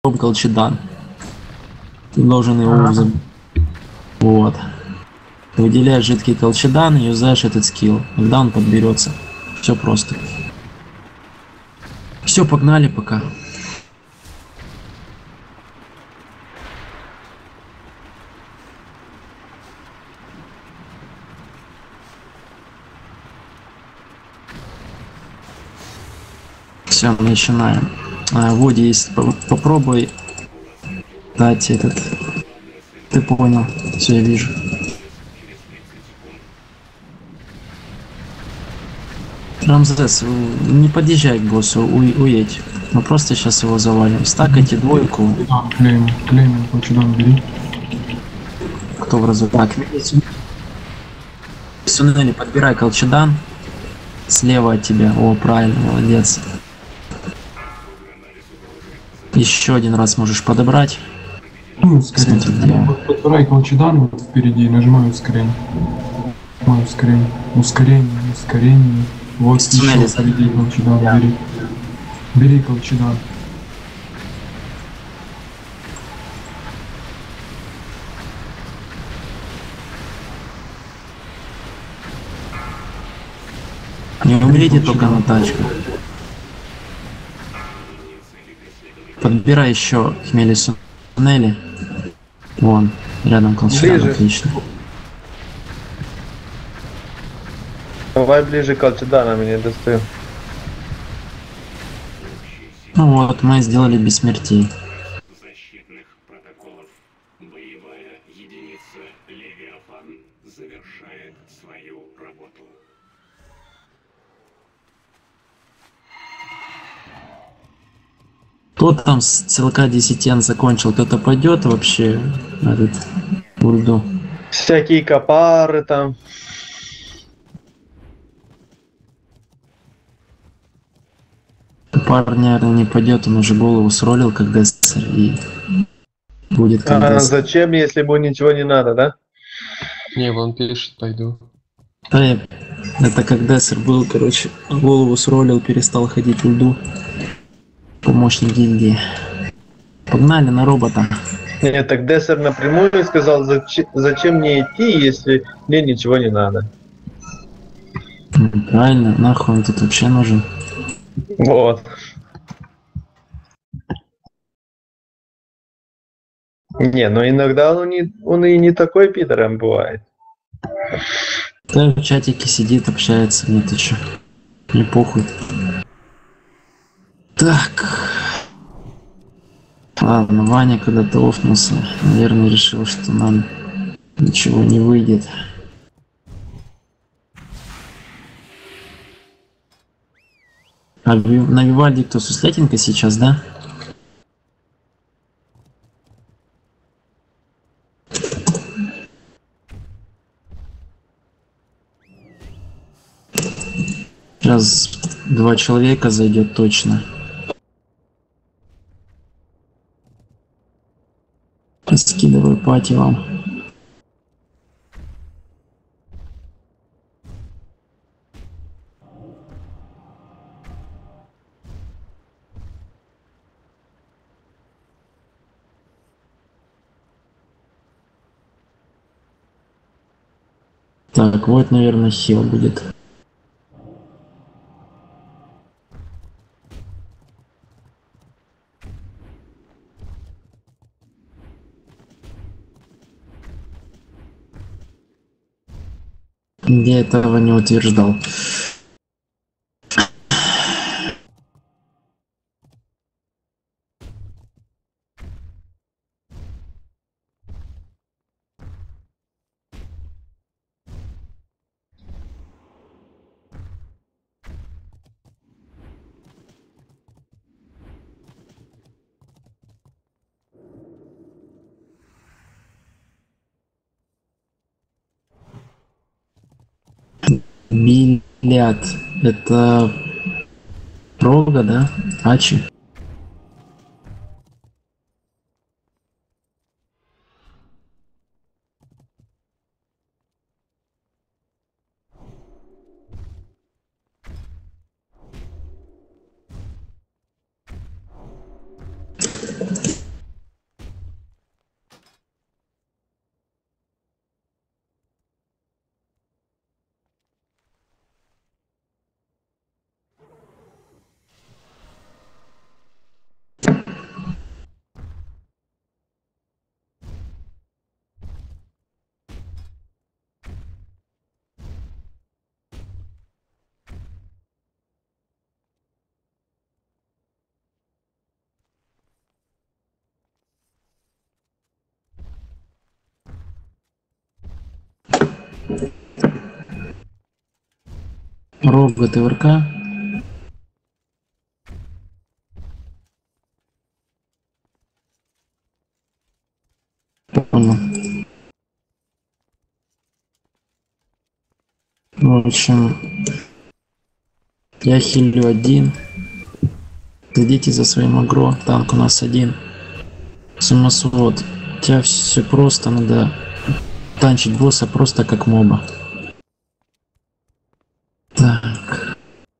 колчедан. Ты должен его вот. Выделяешь жидкий колчедан и юзаешь этот скилл. Когда он подберется. Все просто. Все, погнали пока. Все, начинаем. Води, если попробуй дать этот. Ты понял. Все, я вижу. Рамзес, не подъезжай к боссу, уедь. Мы просто сейчас его завалим. Стакайте двойку. Клеймин, колчедан бери. Кто в разу? Так, Сунели, подбирай колчедан. Слева от тебя. О, правильно, молодец. Еще один раз можешь подобрать. Ускорение. Подбирай колчедан вот впереди, нажимаю ускорение. Ускорение. Вот еще впереди колчедан, бери. Бери колчедан. Не умрите только на тачку. Подбирай еще хмели Сунели. Вон, рядом колчедан, отлично. Давай ближе к колчеданам, не достаю. Ну вот, мы сделали без смертей. Защитных протоколов. Боевая единица Левиафан завершает свою работу. Кто там с ЦЛК 10 закончил? Кто-то пойдет вообще на этот ульду? Всякие копары там. Парень, наверное, не пойдет, он уже голову сролил как Дессер и будет как Дессер. Зачем, если ему ничего не надо, да? Не, он пишет, пойду. Да, это как Дессер был, короче, голову сролил, перестал ходить в ульду. Помощник гильдии. Погнали на робота. Нет, так Дессер напрямую сказал, зачем мне идти, если мне ничего не надо. Правильно, нахуй он тут вообще нужен. Вот. Не, но иногда он и не такой пидором бывает. Да, в чатике сидит, общается, мне ты чё? Не похуй. Так. Ладно, Ваня когда-то офнулся. Наверное, решил, что нам ничего не выйдет. А на Вивальде кто, Суслятинка сейчас, да? Сейчас 2 человека зайдет точно. Скидываю пати вам. Так, вот, наверное, хил будет. Я этого не утверждал. Бильярд. Это Рога, да? Ачи. Рога ТВРК. Понял. В общем, я хилю один. Следите за своим агро. Танк у нас один. Самосвод. У тебя все просто, надо танчить босса просто как моба. Так.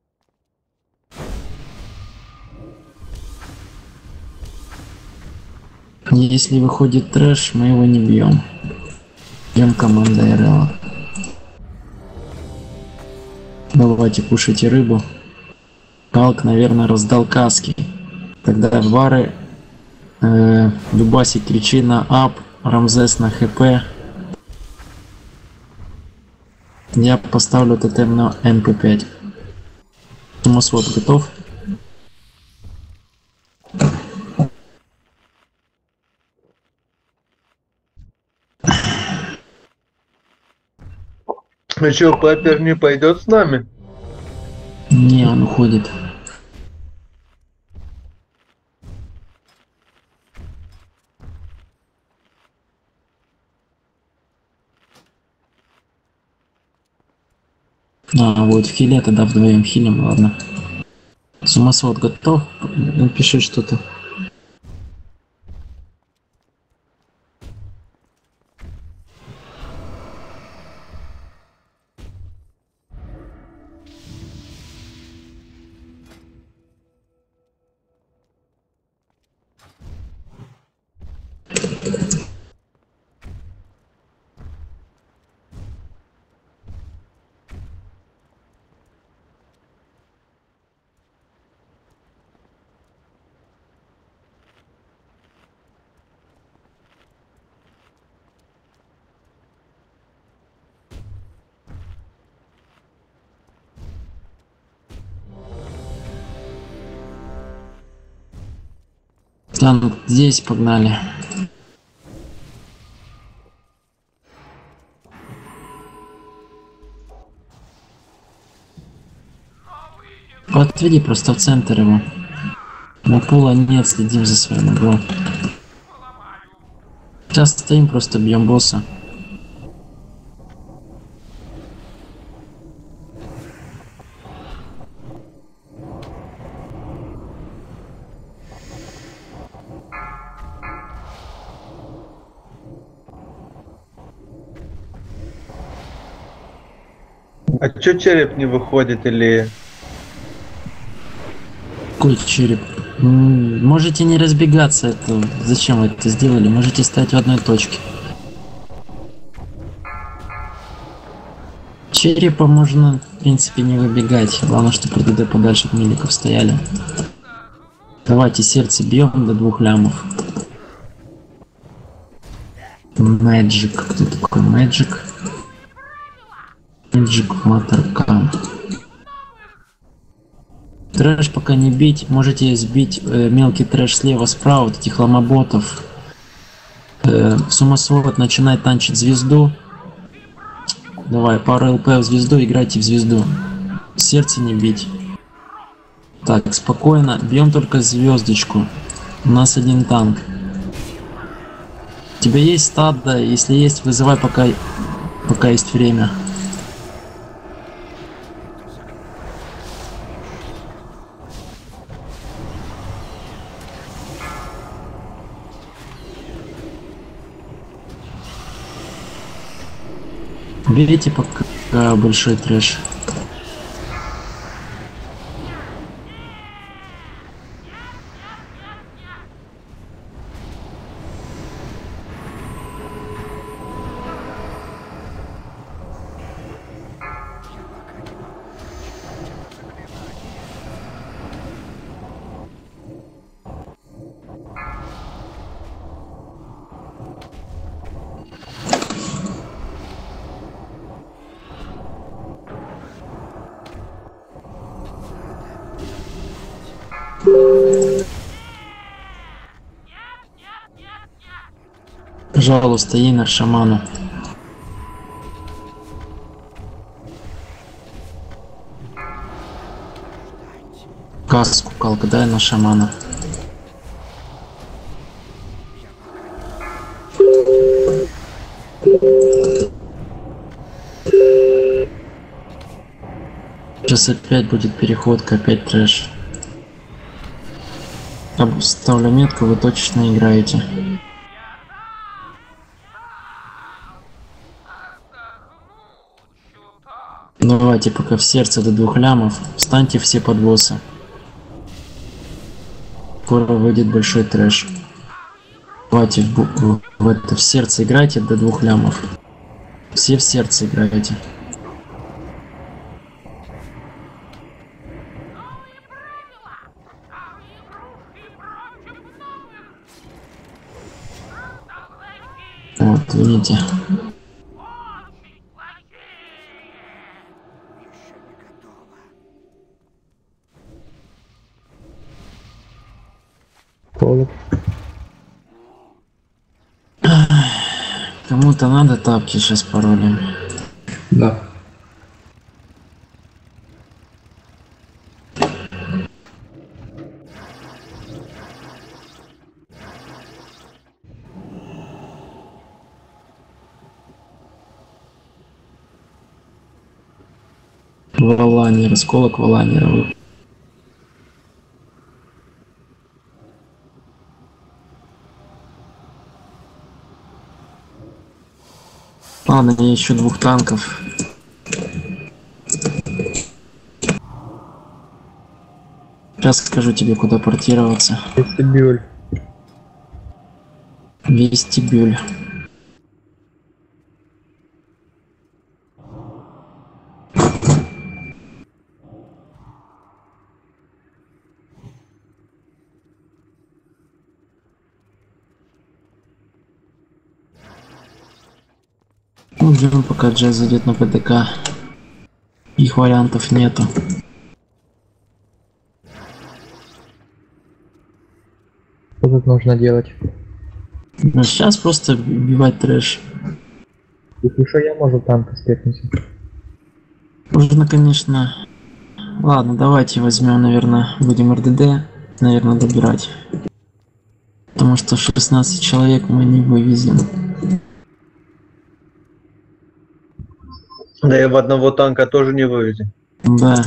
Если выходит трэш, мы его не бьем. Бьем команда РЛ. Давайте кушайте рыбу. Калк, наверное, раздал каски. Тогда вары. Дубаси, кричи на ап. Рамзес на хп. Я поставлю тотем на МП5. Самосвод готов? Ну что, Папер не пойдет с нами? Не, он уходит. А, вот в хиле тогда вдвоем хилим, ладно. Самосвод готов? Он пишет что-то. Там здесь погнали. Отведи просто в центр его. На пола нет, следим за своим игром. Сейчас стоим, просто бьем босса. А чё череп не выходит или... Какой череп? Можете не разбегаться, это зачем вы это сделали? Можете стать в одной точке. Черепа можно, в принципе, не выбегать. Главное, чтобы РДД подальше от миликов стояли. Давайте сердце бьем до 2 лямов. Magic. Кто такой Magic? Magic Матеркам. Трэш пока не бить. Можете сбить мелкий трэш слева-справа, вот этих ломоботов. Сумасвод начинает танчить звезду. Давай, пару ЛП в звезду, играйте в звезду. Сердце не бить. Так, спокойно. Бьем только звездочку. У нас один танк. У тебя есть стадо? Если есть, вызывай, пока есть время. Берите пока большой трэш. Пожалуйста, Инер шаману. калка, дай на шамана. Сейчас опять будет переходка, опять трэш. Ставлю метку, вы точечно играете. Давайте пока в сердце до 2 лямов. Встаньте все под босса. Скоро выйдет большой трэш. Давайте в сердце играйте до 2 лямов. Все в сердце играете. Вот, видите. Кому-то надо тапки сейчас паролем. Да. Валанер, осколок Валанера. Ладно, я ищу 2 танков. Сейчас скажу тебе, куда портироваться. Вестибюль. Вестибюль. Ну, ждем, пока Джей зайдет на ПТК. Их вариантов нету. Что тут нужно делать? Ну, сейчас просто убивать трэш. Если что, я могу танка спекнуть. Можно, конечно. Ладно, давайте возьмем, наверное, будем РДД, наверное, добирать. Потому что 16 человек мы не вывезем. Да и в одного танка тоже не вывезем. Да.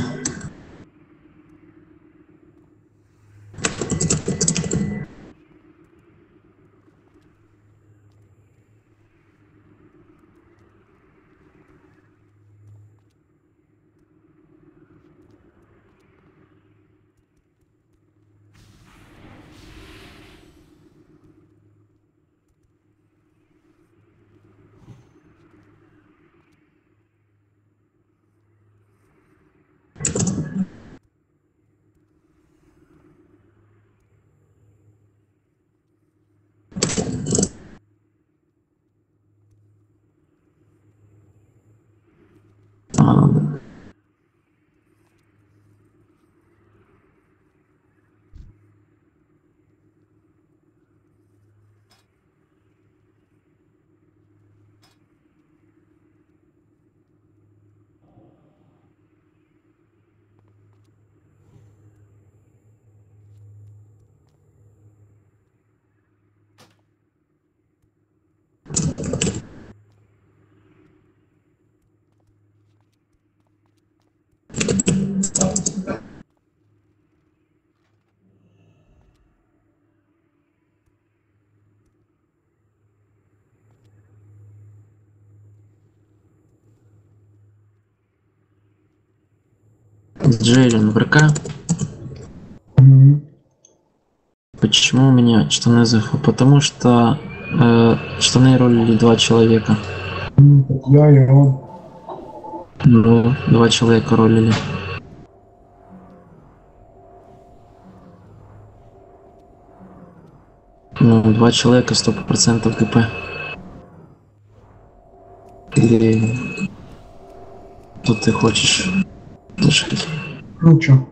Ладно. Джейлен в РК. Почему у меня штаны ЗФ? Потому что штаны ролили 2 человека. Я и он. Ну, 2 человека ролили. Ну, 2 человека 100% ГП. Или тут ты хочешь слушать? Ну чё?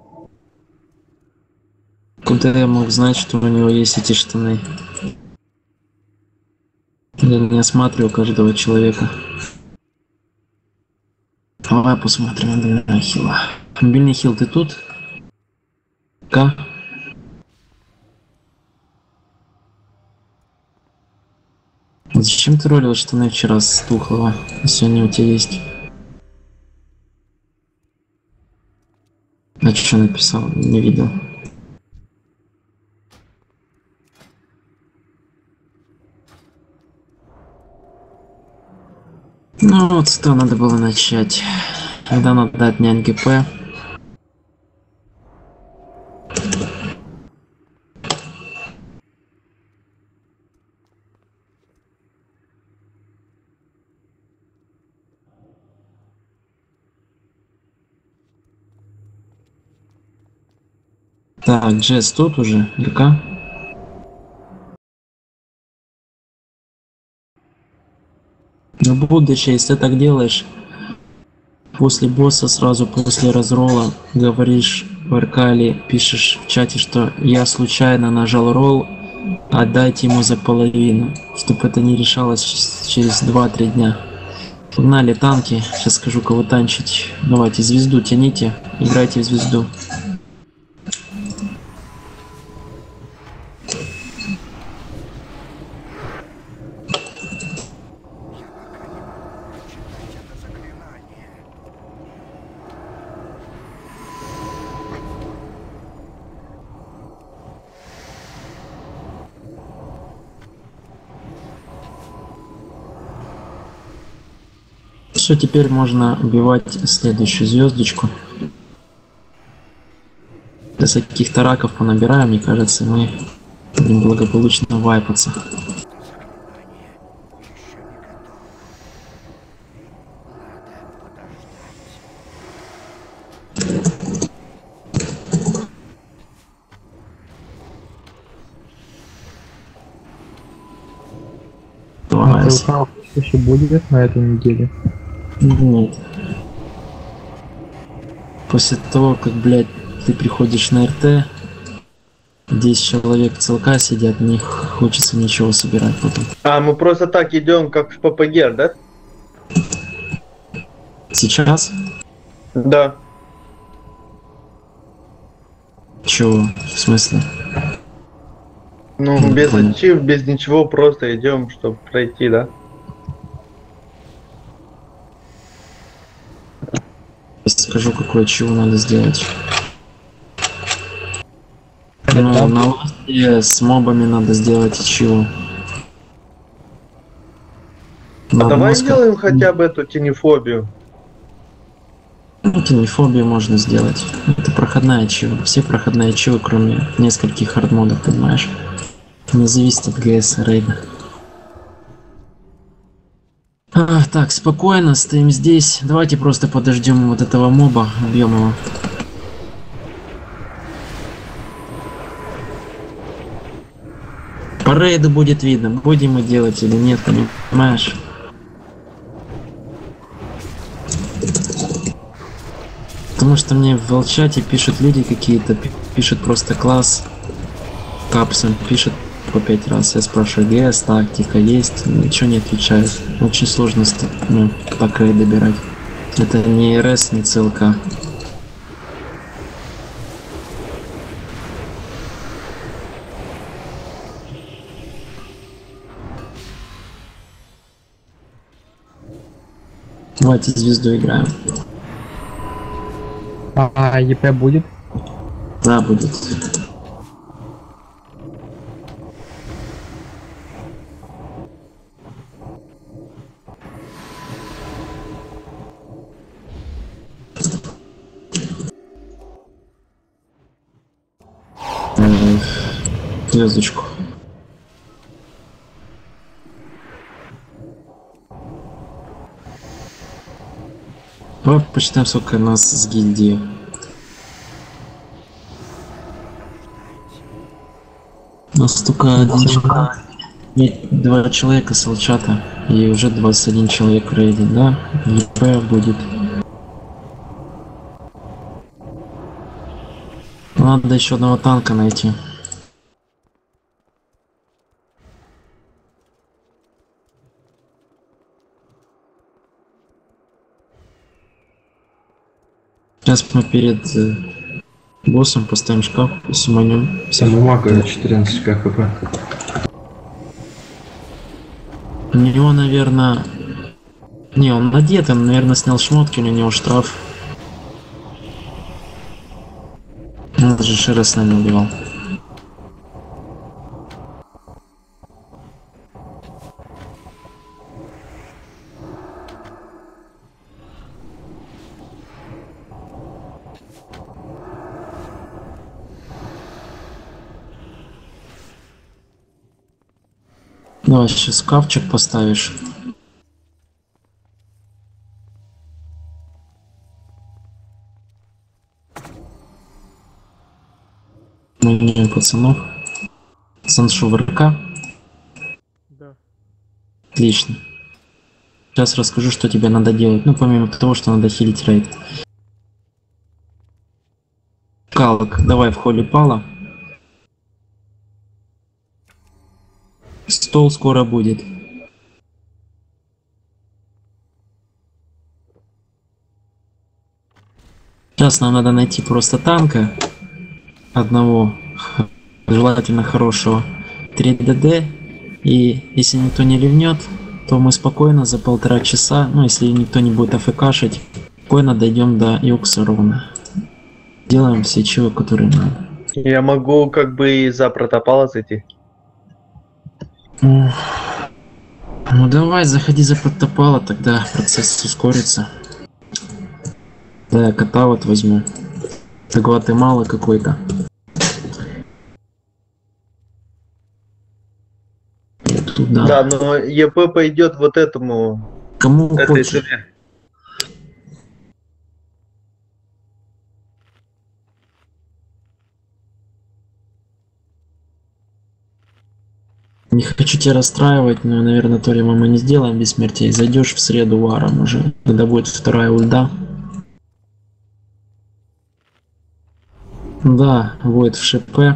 Куда я мог знать, что у него есть эти штаны? Я не осматривал каждого человека. Давай посмотрим мобильный хил. Мобильный хил, ты тут? ГК. Зачем ты ролил штаны вчера с Тухлого, а сегодня у тебя есть? А что написал? Не видел. Ну вот с того надо было начать. Когда надо отнять ГП. Так, Джесс тут уже, ГК. Но будущее, если ты так делаешь, после босса, сразу после разролла, говоришь в РК или пишешь в чате, что я случайно нажал ролл, отдайте ему за половину, чтобы это не решалось через 2-3 дня. Погнали танки, сейчас скажу, кого танчить. Давайте звезду тяните, играйте в звезду. Все, теперь можно убивать следующую звездочку. Если каких-то раков понабираем, мне кажется, мы будем благополучно вайпаться. А ЦЛК еще будет на этой неделе? Нет. После того, как, блядь, ты приходишь на РТ, 10 человек в ЦЛК сидят, не хочется ничего собирать потом. А, мы просто так идем, как в ППГ, да? Сейчас? Да. Чего? В смысле? Ну, Не без понял. ачив, без ничего, просто идем, чтобы пройти, да? Скажу, какое чего надо сделать. Ну, на ласте с мобами надо сделать чего. А давай сделаем хотя бы эту тенефобию. Ну, тенефобию можно сделать. Это проходная чего. Все проходные чего, кроме нескольких хардмодов, понимаешь? Не зависит от ГС рейда. Так, спокойно, стоим здесь. Давайте просто подождем вот этого моба, убьем его. По рейду будет видно, будем мы делать или нет, понимаешь? Потому что мне в чате пишут люди какие-то, пишут просто класс, капсом, пишут по 5 раз. Я спрашиваю, ГС, тактика есть, ничего не отвечают. Очень сложно так рейд добирать. Это не РС, не ЦЛК. Давайте звезду играем. А ЕП будет? Да, будет. Звездочку. Давай посчитаем, сколько нас с гильдии. У нас только один человек. Нет, 2 человека с чата. И уже 21 человек в рейде, да? ЕП будет. Надо еще одного танка найти. Сейчас мы перед Боссом поставим шкаф, суманем. Самый мага 14 хп. У него, наверное... Не, он одет, он, наверное, снял шмотки, у него штраф. Он даже Шира с нами убивал. Давай сейчас шкафчик поставишь. Мы не пацанов. Саншу в РК. Да. Отлично. Сейчас расскажу, что тебе надо делать. Ну, помимо того, что надо хилить рейд. Калок, давай в холле пала. Стол скоро будет. Сейчас нам надо найти просто танка. Одного, желательно хорошего. 3 ДД. И если никто не ливнет, то мы спокойно за 1,5 часа, ну если никто не будет АФКшить, спокойно дойдем до Юкса ровно. Делаем все чего, которые надо. Я могу как бы и за протопала зайти. Ну давай, заходи за протопала, тогда процесс ускорится. Да, я кота вот возьму. Это Гватемала какой-то. Туда. Да, но ЕП пойдет вот этому. Кому Этой хочешь. цене. Не хочу тебя расстраивать, но, наверное, Торима мы не сделаем бессмертия. И зайдешь в среду варом уже, когда будет вторая ульда. Да, будет в ШП.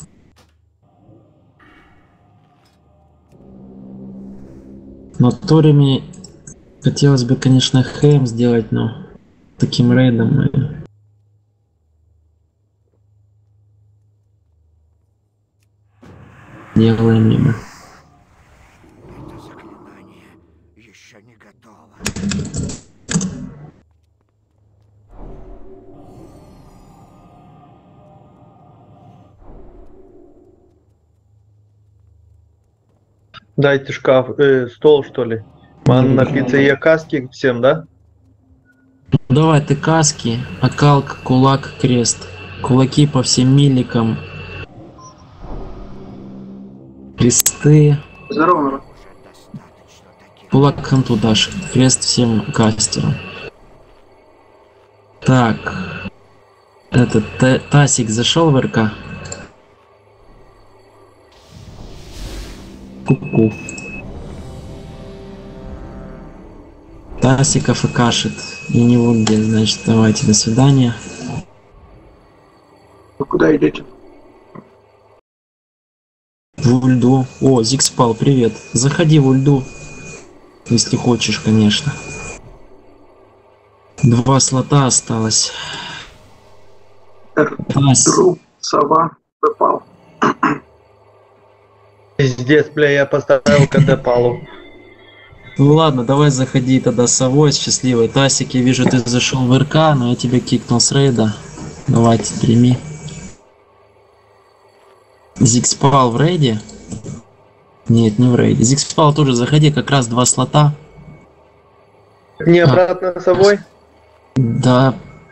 Но Ториме хотелось бы, конечно, хэм сделать, но таким рейдом мы... делаем мимо. Это заклинание еще не готово. Дайте шкаф, стол что ли. Надо напиться и каски всем, да? Давай ты каски, окалк, кулак, крест. Кулаки по всем миликам. Кресты. Здорово. Кулак ханту дашь. Крест всем кастерам. Так. Этот Тасик зашел в РК? Ку-ку. Тасик АФКшит. И не вунде, значит, давайте, до свидания. Вы куда идете? В ульду. О, Зигспал, привет. Заходи в ульду. Если хочешь, конечно. 2 слота осталось. Друг, сова, попал. Пиздец, бля, я поставил КД палу. Ну ладно, давай заходи тогда с совой, с счастливой. Тасик, я вижу, ты зашел в РК, но я тебя кикнул с рейда. Давайте, прими. Зигспал в рейде? Нет, не в рейде. Зигспал тоже заходи, как раз 2 слота. Не обратно с собой? Да.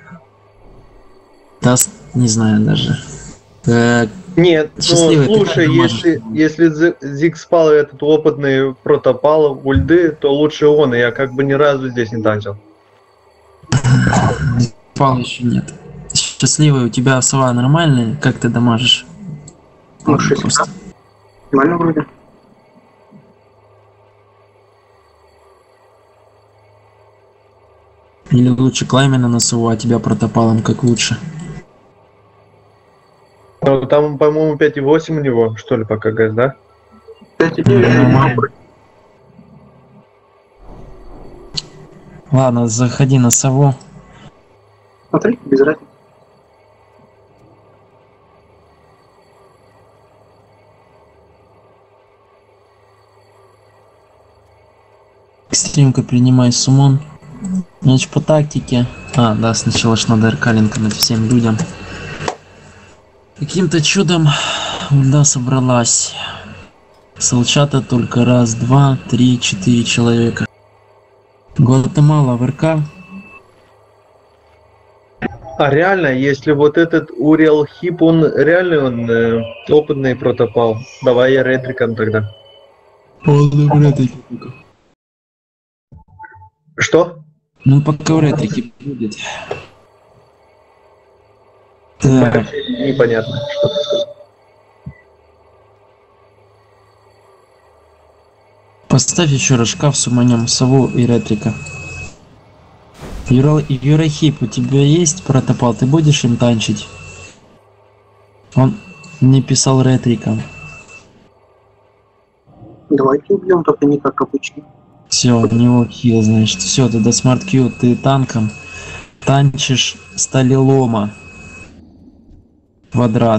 Да, не знаю даже. Нет, ну Счастливый, ты слушай, как если Зигспал этот опытный протопал в ульды, то лучше он, и я как бы ни разу здесь не танчил. Зигспал еще нет. Счастливый, у тебя сова нормальная? Как ты дамажишь? Ну, 6 Просто. Нормально вроде. Или лучше Клаймена на сову, а тебя протопалом как лучше? Ну, там, по-моему, 5,8 у него, что ли, по КГС, да? 5,9. Ладно, заходи на сову. Смотри, без разницы. Экстримка принимай суммон. Значит, по тактике. Да, сначала ж надо аркалинкнуть всем людям. Каким-то чудом да собралась. Солчата только раз, два, три, 4 человека. Гватемала в РК. А реально, если вот этот Уриэл Хип, он реально опытный протопал. Давай я ретриком тогда. Что? Ну пока в ретрике будет. Так, Вообще непонятно, что ты сказал. поставь еще раз шкаф с уманем сову и ретрика. Юрахип, у тебя есть протопал? Ты будешь им танчить? Он не писал ретриком. Давайте убьем, только не как обычно. Все, у него хил, значит. Все, тогда смарт Q, ты танком танчишь сталелома. Квадрат.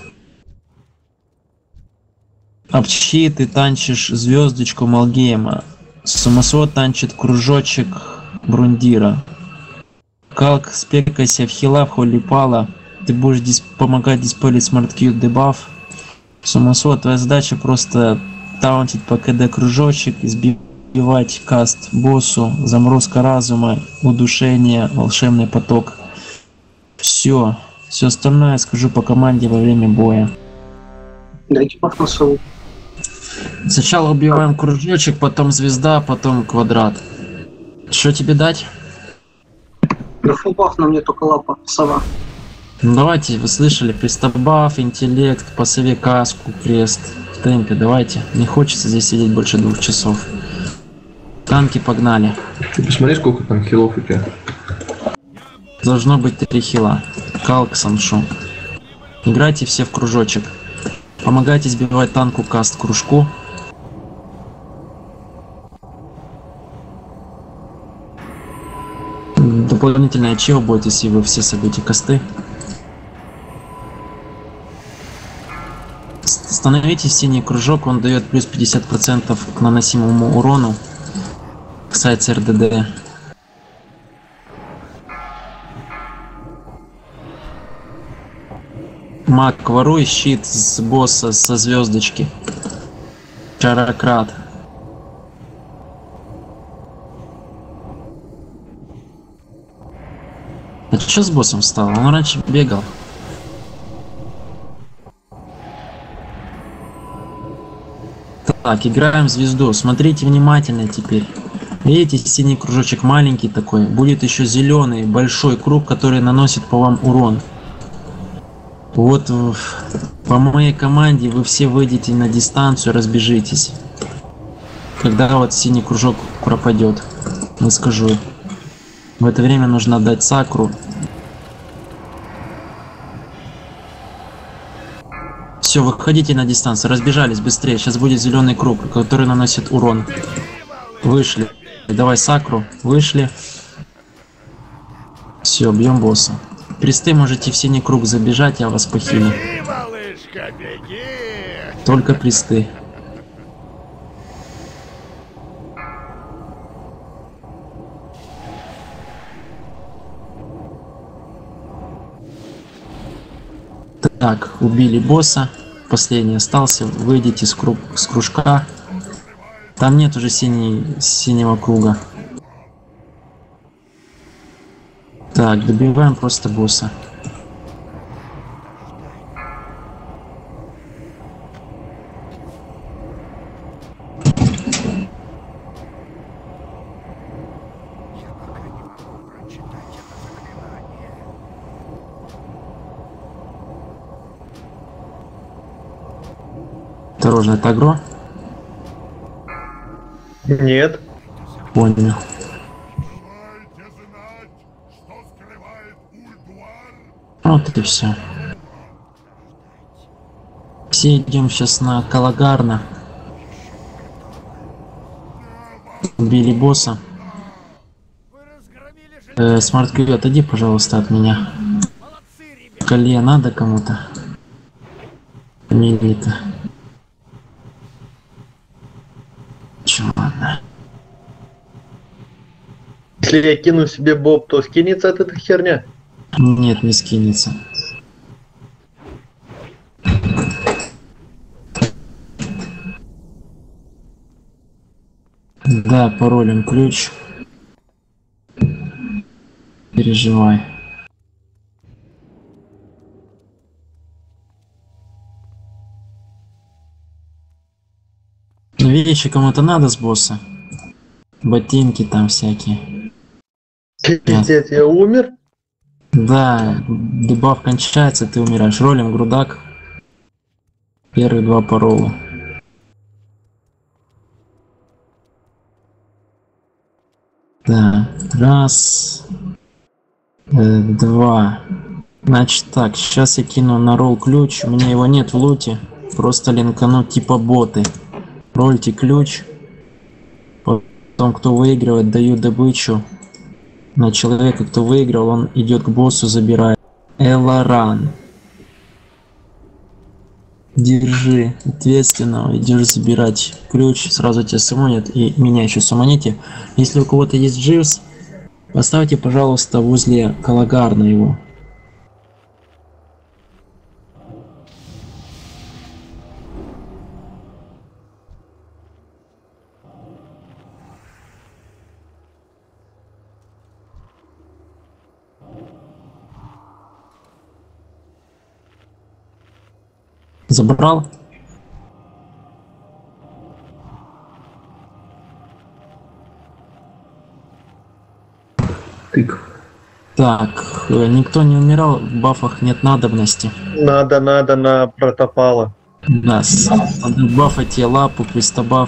Общи, ты танчишь звездочку Малгейма. Сумасвод танчит кружочек Брундира. Калк, спекайся в хила, в холипала. Ты будешь помогать диспелить смарт Q дебаф. Сумасвод, твоя задача просто таунтить по КД кружочек, избивать каст боссу, заморозка разума, удушение, волшебный поток. Все остальное я скажу по команде во время боя. Дайте баф на сову. Сначала убиваем кружочек, потом звезда, потом квадрат. Что тебе дать? Да фул баф на мне только лапа, сова. Ну давайте, вы слышали, пристабаф, интеллект, по сове каску, крест. В темпе, давайте. Не хочется здесь сидеть больше 2 часов. Танки погнали. Ты посмотри, сколько там хилов у тебя. Должно быть 3 хила. Калк, Саншу. Играйте все в кружочек. Помогайте сбивать танку каст кружку. Дополнительное чего будет, если вы все собьете касты. Становите синий кружок, он дает плюс 50% к наносимому урону. Кстати, РДД. Маг, воруй щит с босса со звездочки. Чарократ. А что с боссом стало? Он раньше бегал. Так, играем в звезду. Смотрите внимательно теперь. Видите, синий кружочек маленький такой. Будет еще зеленый большой круг, который наносит по вам урон. Вот по моей команде вы все выйдете на дистанцию, разбежитесь. Когда вот синий кружок пропадет, не скажу. В это время нужно отдать сакру. Все, выходите на дистанцию, разбежались быстрее. Сейчас будет зеленый круг, который наносит урон. Вышли. Давай сакру. Вышли. Все, бьем босса. Присты можете в синий круг забежать, я вас похилю. Только присты. Так, убили босса. Последний остался. Выйдите с кружка. Там нет уже синего круга. Так, добиваем просто босса. Осторожно, это агро? Нет. Понял. Вот это все. Все идем сейчас на Калагарна. Убили босса. Смарт Q, отойди, пожалуйста, от меня. Колье надо кому-то? Милита. Чё, ладно. Если я кину себе боб, то скинется от этой херня? Нет, не скинется. Да, паролем ключ. Переживай. Вещи кому-то надо с босса? Ботинки там всякие. Пиздец, я умер? Да, дебаф кончается, ты умираешь. Ролим грудак. Первые 2 парола. Да, раз, 2. Значит так, сейчас я кину на ролл ключ. У меня его нет в луте. Просто линкану типа боты. Рольте ключ. Потом, кто выигрывает, даю добычу. На человека, кто выиграл, он идет к боссу, забирает. Эларан. Держи ответственного, идешь забирать ключ, сразу тебя сумонят и меня еще сумоните. Если у кого-то есть Дживс, поставьте, пожалуйста, возле Калагарна его. Забрал? Тык. Так, никто не умирал, в бафах нет надобности. Надо на протопала. Да, бафайте лапу, пристабаф.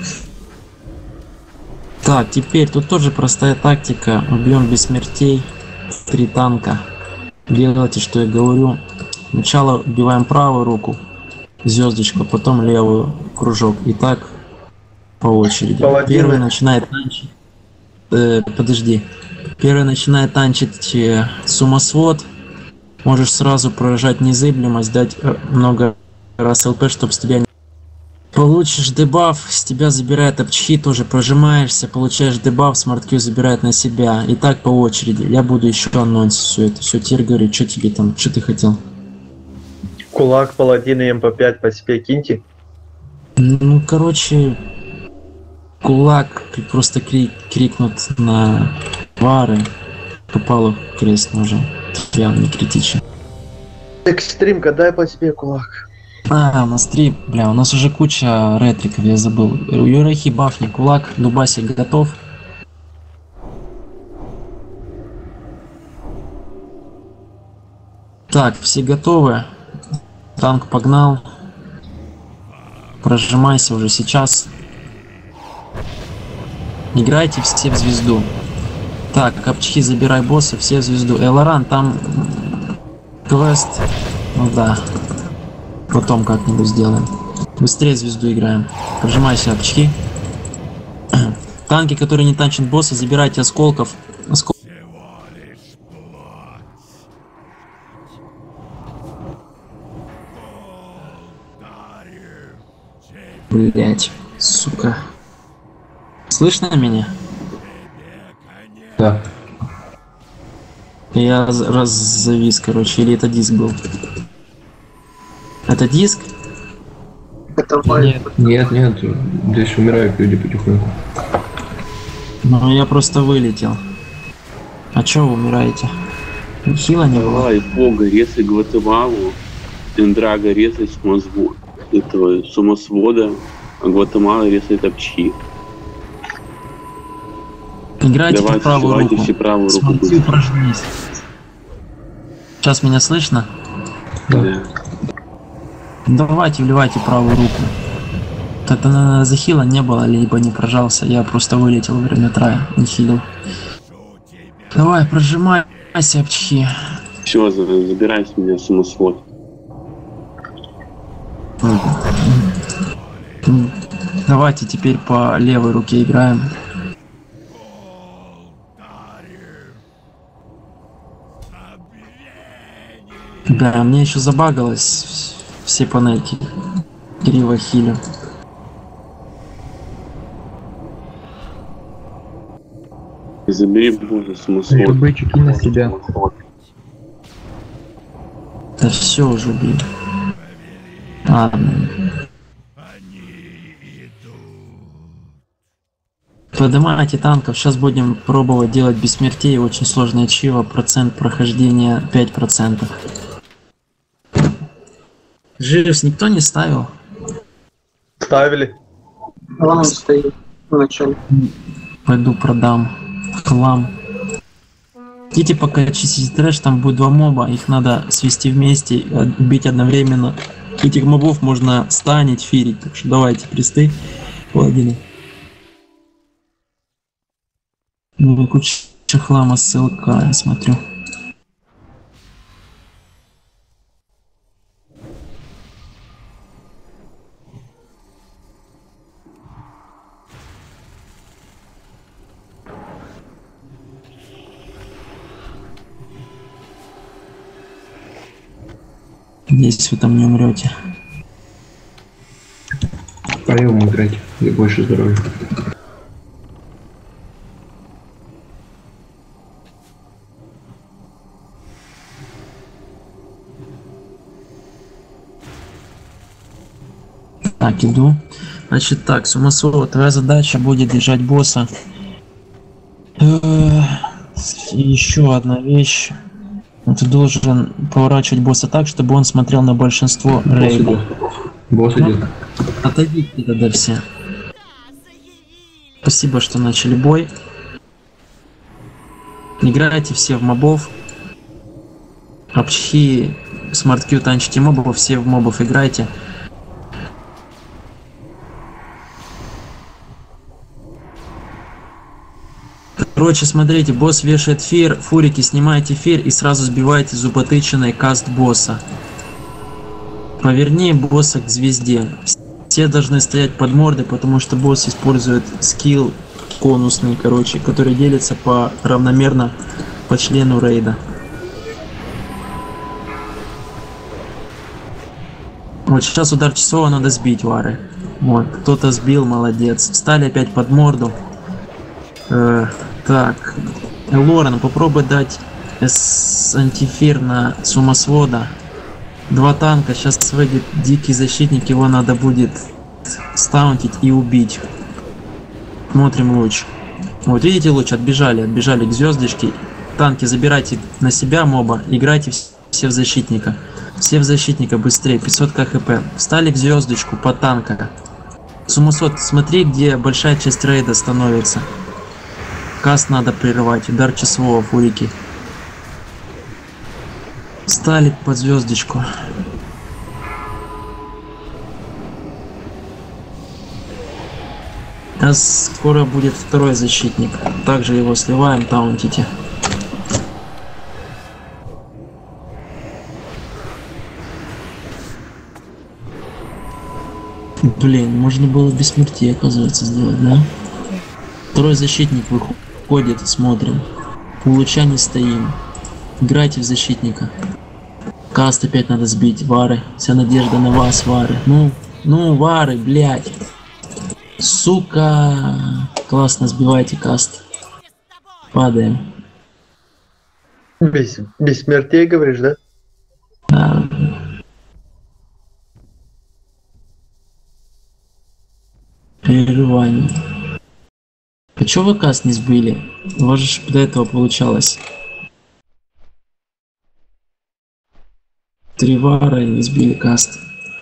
Так, теперь тут тоже простая тактика. Убьем без смертей. 3 танка. Делайте, что я говорю. Сначала убиваем правую руку, звездочку, потом левую, кружок. И так по очереди. Паладины. Первый начинает танчить. Подожди. Первый начинает танчить сумасвод. Можешь сразу поражать незыблемость, дать много раз ЛП, чтобы с тебя не... Получишь дебаф, с тебя забирает обчхи, тоже прожимаешься, получаешь дебаф, смарт-кью забирает на себя. И так по очереди. Я буду еще анонсить все это. Все, теперь говорю, что тебе там, что ты хотел? Кулак, паладин и МП5 по себе киньте. Ну, короче, кулак просто крикнут на вары. Попало в крест уже. Явно не критично. Экстримка, дай по себе кулак. А, на стрим, бля, у нас уже куча ретриков, я забыл. У Юрахи бафни, кулак, Дубасик готов. Так, все готовы. Танк погнал. Прожимайся уже сейчас. Играйте все в звезду. Так, капчхи, забирай босса, все в звезду. Эларан, там квест. Ну да. Потом как-нибудь сделаем. Быстрее звезду играем. Прожимайся, капчхи. Танки, которые не танчат босса, забирайте осколков. Блять, сука. Слышно меня? Да. Я раз завис, короче, или это диск был? Это диск? Это вайп. Нет, здесь умирают люди потихоньку. Ну, я просто вылетел. А чё вы умираете? Хила не было? Давай, Бога, резай Гватемалу, Эндрага резай этого сумасвода, а Гватемала резает обчхи. Играйте Давайте, в правую давайте руку. все правую руку Смотри, будем. прожмись. Сейчас меня слышно? Да. Давайте, вливайте правую руку. Это захила не было, либо не прожался. Я просто вылетел во время трая, не хилил. Давай, прожимайся, обчхи. Все, забирай с меня сумасвод. Давайте теперь по левой руке играем. Да, мне еще забагалось все панельки. Криво хилю. Забери босса самосвод. Любые кинь на себя. Да все уже убили. Ладно. Поднимайте танков. Сейчас будем пробовать делать бессмертие. Очень сложное чиво. Процент прохождения 5%. Живс никто не ставил? Ставили. Вон он стоит в начале. Пойду продам хлам. Идите пока чистите трэш, там будет 2 моба, их надо свести вместе, убить одновременно. Этих мобов можно станить, фирить, так что давайте кресты, паладины. Ну, куча хлама, ссылка, я смотрю. Надеюсь, вы там не умрете. Втроем играть, и больше здоровья. Так, иду. Значит так, Сумасова, твоя задача будет держать босса. И еще одна вещь. Ты должен поворачивать босса так, чтобы он смотрел на большинство рейдов. Босс идет. Отойдите тогда все. Спасибо, что начали бой. Играйте все в мобов. Обчхи, смарт-кью, танчите мобов, все в мобов играйте. Короче, смотрите, босс вешает фир, фурики, снимайте фир и сразу сбивайте зуботычиной каст босса. Поверни босса к звезде. Все должны стоять под мордой, потому что босс использует скилл конусный, короче, который делится равномерно по члену рейда. Вот сейчас удар часового надо сбить, вары. Вот, кто-то сбил, молодец. Встали опять под морду. Так, Лорен, попробуй дать антифир на Сумасвода. 2 танка, сейчас выйдет дикий защитник, его надо будет стаунтить и убить. Смотрим луч. Вот видите луч, отбежали к звездочке. Танки забирайте на себя моба, играйте все в защитника. Все в защитника быстрее, 500 хп. Встали к звездочку по танка. Сумасвод, смотри, где большая часть рейда становится. Каст надо прерывать, удар часового, фурики. Встали под звездочку. А скоро будет второй защитник. Также его сливаем, таунтите. Блин, можно было бессмертие, оказывается, сделать, да? Второй защитник выходит, смотрим. У луча не стоим. Играйте в защитника. Каст опять надо сбить, вары. Вся надежда на вас, вары. Ну, вары, блядь. Сука. Классно, сбивайте каст. Падаем. Бессмертие, говоришь, да? Да. Прерывание. А чё вы каст не сбили? У вас же до этого получалось. 3 вара и не сбили каст.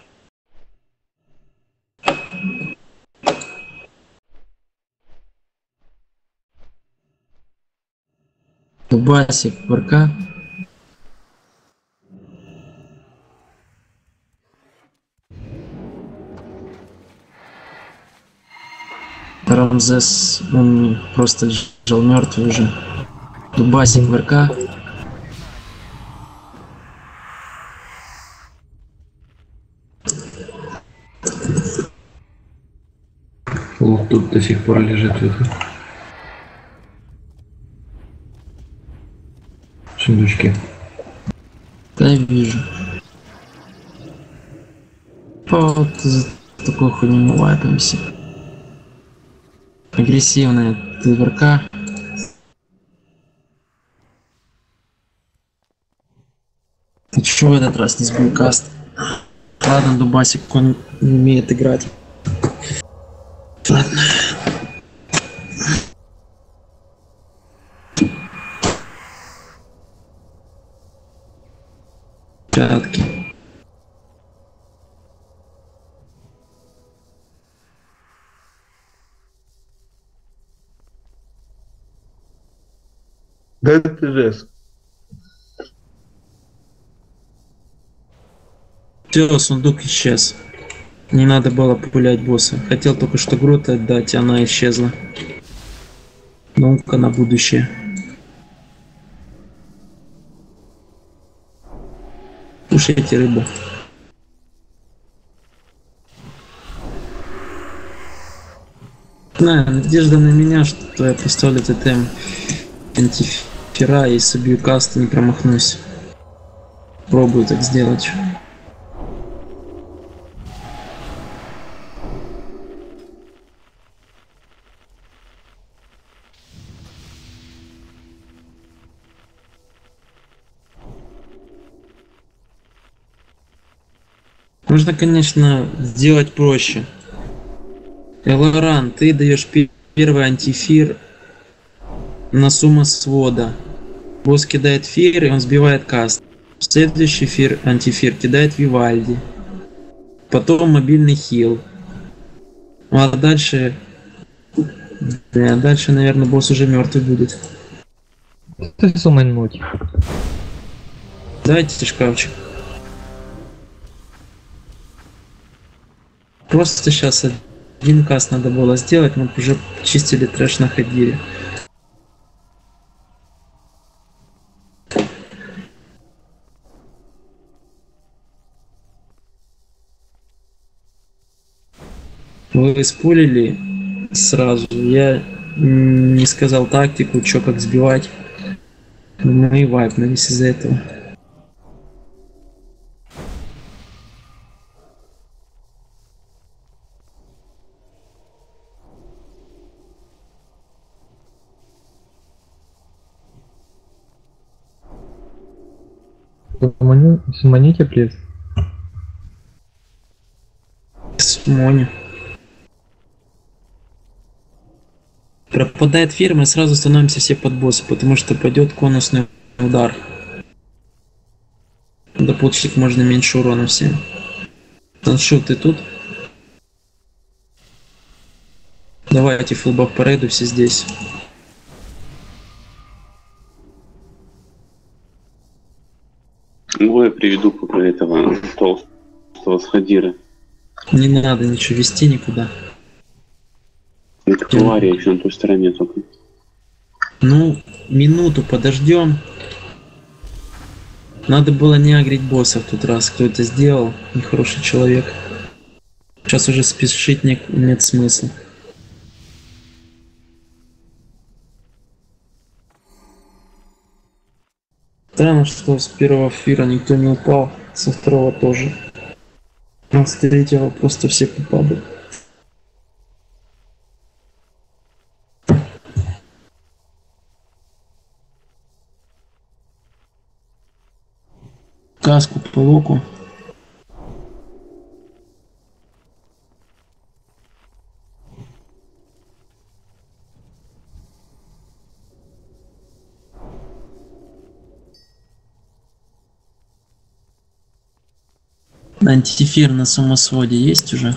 Дубасик, ВРК. Рамзес, он просто лежал мертвый уже. Дубасик, ВРК. Лук тут до сих пор лежит в сундучке. Да, я вижу. Вот за такой хуйню не лайпаемся. Агрессивная ТВРК. Ты чё в этот раз не сбил каст? Ладно, Дубасик, он не умеет играть. Ладно. Пятки. Да ты жест. Все, сундук исчез. Не надо было популять босса. Хотел только что грудь отдать, она исчезла. Ну-ка на будущее. Кушайте рыбу. Надежда на меня, что я поставлю тотем антифера и собью каст и не промахнусь. Пробую так сделать. Можно, конечно, сделать проще. Элоран, ты даешь первый антифир на сумма свода. Босс кидает фир, и он сбивает каст. Следующий антифир кидает Вивальди. Потом мобильный хил. А дальше... Да, дальше, наверное, босс уже мертвый будет. Ты сумануть. Давайте шкафчик. Просто сейчас один каст надо было сделать, мы уже чистили трэш, находили. Вы спулили сразу, я не сказал тактику, что как сбивать. Мы вайпнулись из-за этого. Суманите, плиз. Смоню. Пропадает фирма, и сразу становимся все под босса, потому что пойдет конусный удар. Надо получить как можно меньше урона всем. Таншу, ты тут? Давайте фулбах по рейду, все здесь. Ну, я приведу пока этого толстого сходира. Не надо ничего вести никуда. Это Квария еще на той стороне только. Ну, минуту подождем. Надо было не агрить босса в тот раз, кто это сделал. Нехороший человек. Сейчас уже спешить нет смысла. Странно, что с первого фира никто не упал, со второго тоже. А с третьего просто все попадают. Каску по луку. Антифир на самосводе есть уже?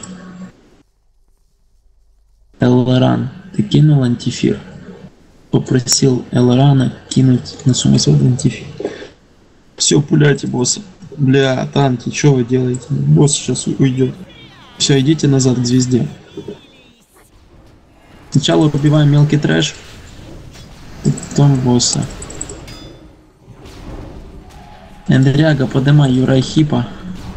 Элоран, ты кинул антифир? Попросил Элорана кинуть на самосвод антифир. Все, пуляйте босса. Бля, танки, что вы делаете? Босс сейчас уйдет. Все, идите назад к звезде. Сначала убиваем мелкий трэш, потом босса. Эндряга, подымай Юрай Хипа.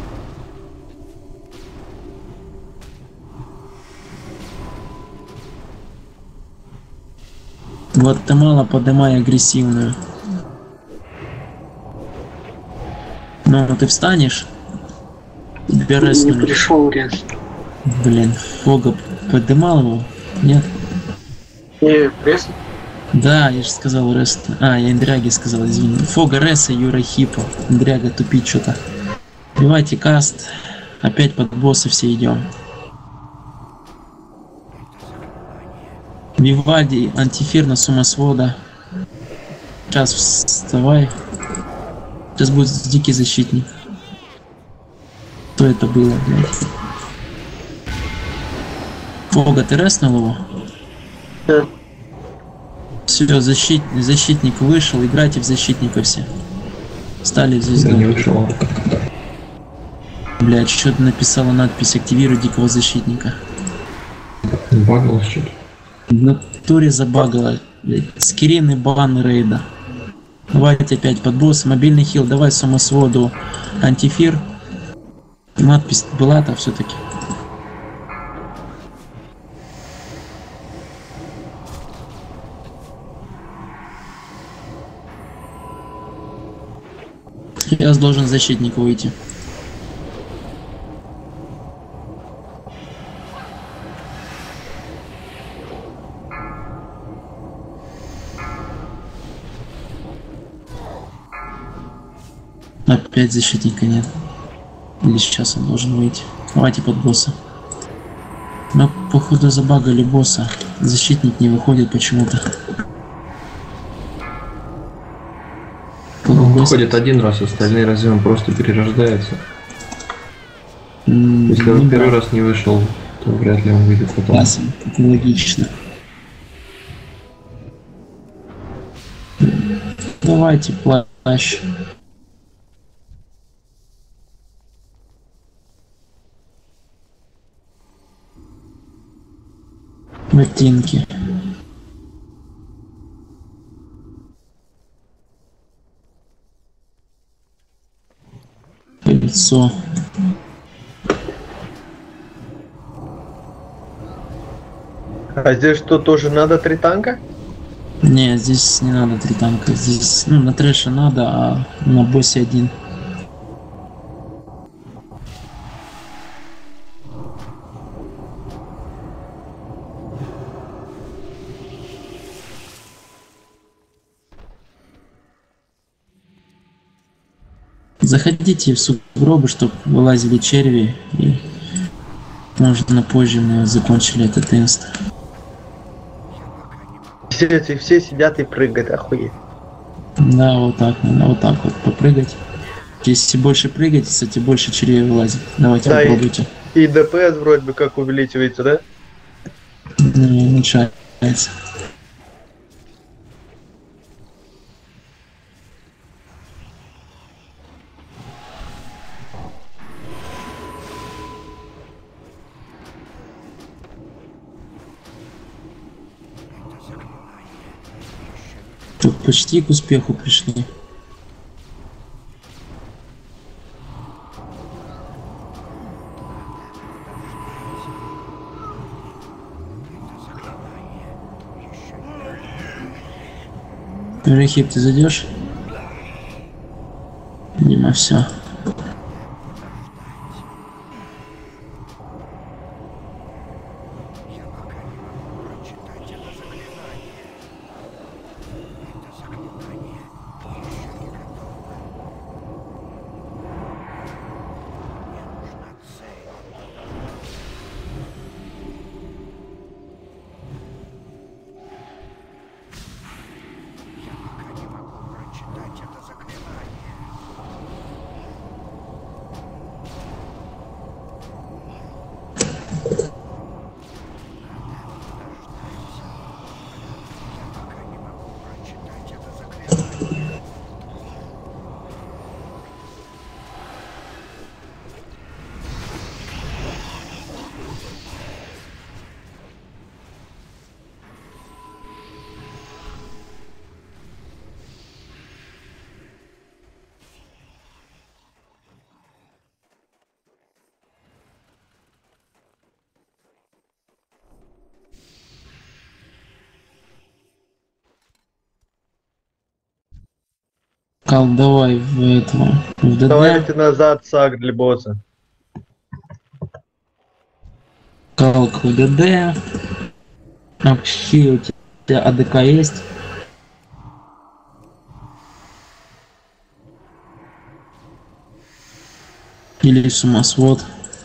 Гватемала, подымай агрессивную. Ну, ты встанешь? Тебя Не реснули. пришел рез. Блин, Фога подымал его? Нет? Не, рез. Да, я же сказал Рест. А, я Индряге сказал, извини. Фога, Реса, Юра, Хипо. Индряга тупит что-то. Убивайте каст. Опять под боссы все идем. Вивальди, антифирна, сумасвода. Сейчас вставай. Сейчас будет дикий защитник. Что это было, блядь? Фога, ты реснул его? Да. Все, защитник вышел, играйте в защитника все. Стали Я звездой. не вышел. Блядь, что-то написала надпись «Активируй дикого защитника». Багалось что-то. В натуре забагало. Блядь, скрин и бан рейда. Давайте опять под босс, мобильный хил, давай самосводу, антифир. Надпись была-то все-таки. Сейчас должен защитник выйти. Опять защитника нет. Или сейчас он должен выйти. Давайте под босса. Мы походу забагали босса. Защитник не выходит почему-то. Он выходит один раз, остальные разве он просто перерождается. Если он первый раз не вышел, то вряд ли он выйдет потом. Ясно, это логично. Давайте плащ. Ботинки. Лицо. А здесь что, тоже надо 3 танка? Не, здесь не надо 3 танка. Здесь, ну, на трэше надо, а на боссе 1. Заходите в сугробы, чтобы вылазили черви, и можно позже мы закончили этот инст. Все сидят и прыгают, охуеть. Да, вот так, надо вот так вот попрыгать. Если больше прыгать, кстати, больше червей вылазит. Давайте Да, попробуйте. И ДПС вроде бы как увеличивается, да? Не уменьшается. Тут почти к успеху пришли. Рехип, ты зайдешь? Видимо, все. Кал, давай в этого. В ДД. Давайте назад саг для босса. Калк в ДД. Вообще у тебя АДК есть? Или сумасвод.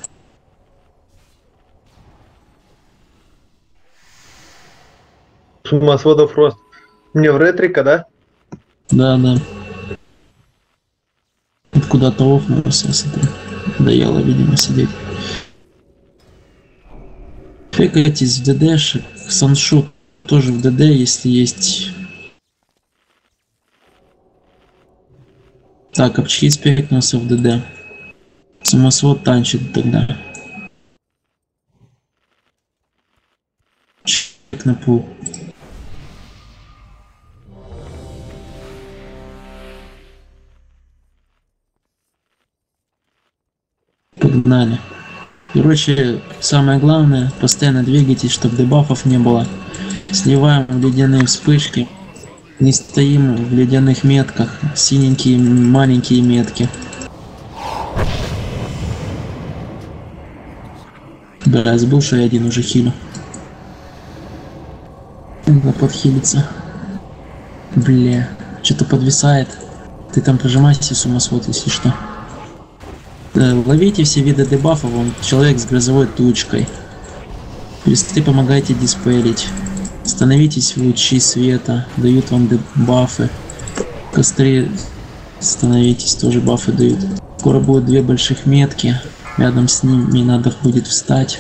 Сумасводов рост. Мне в ретрика, да? Да, да. Вот куда-то офнулся, смотри. Доело, видимо, сидеть. Пекайтесь в ДДшек. Саншут тоже в ДД, если есть. Так, Апчхи спекнулся в ДД. Самосвод танчит тогда. Чек на пул. Погнали. Короче, самое главное, постоянно двигайтесь, чтобы дебафов не было. Сливаем ледяные вспышки. Не стоим в ледяных метках. Синенькие маленькие метки. Да, я забыл, что я один уже хилю. Надо подхилиться. Бля, что-то подвисает. Ты там прижимайся, сумасвод, если что. Ловите все виды дебафов, вон человек с грозовой тучкой. Листы помогайте диспелить. Становитесь в лучи света, дают вам дебафы. Костры становитесь, тоже бафы дают. Скоро будет две больших метки. Рядом с ними надо будет встать.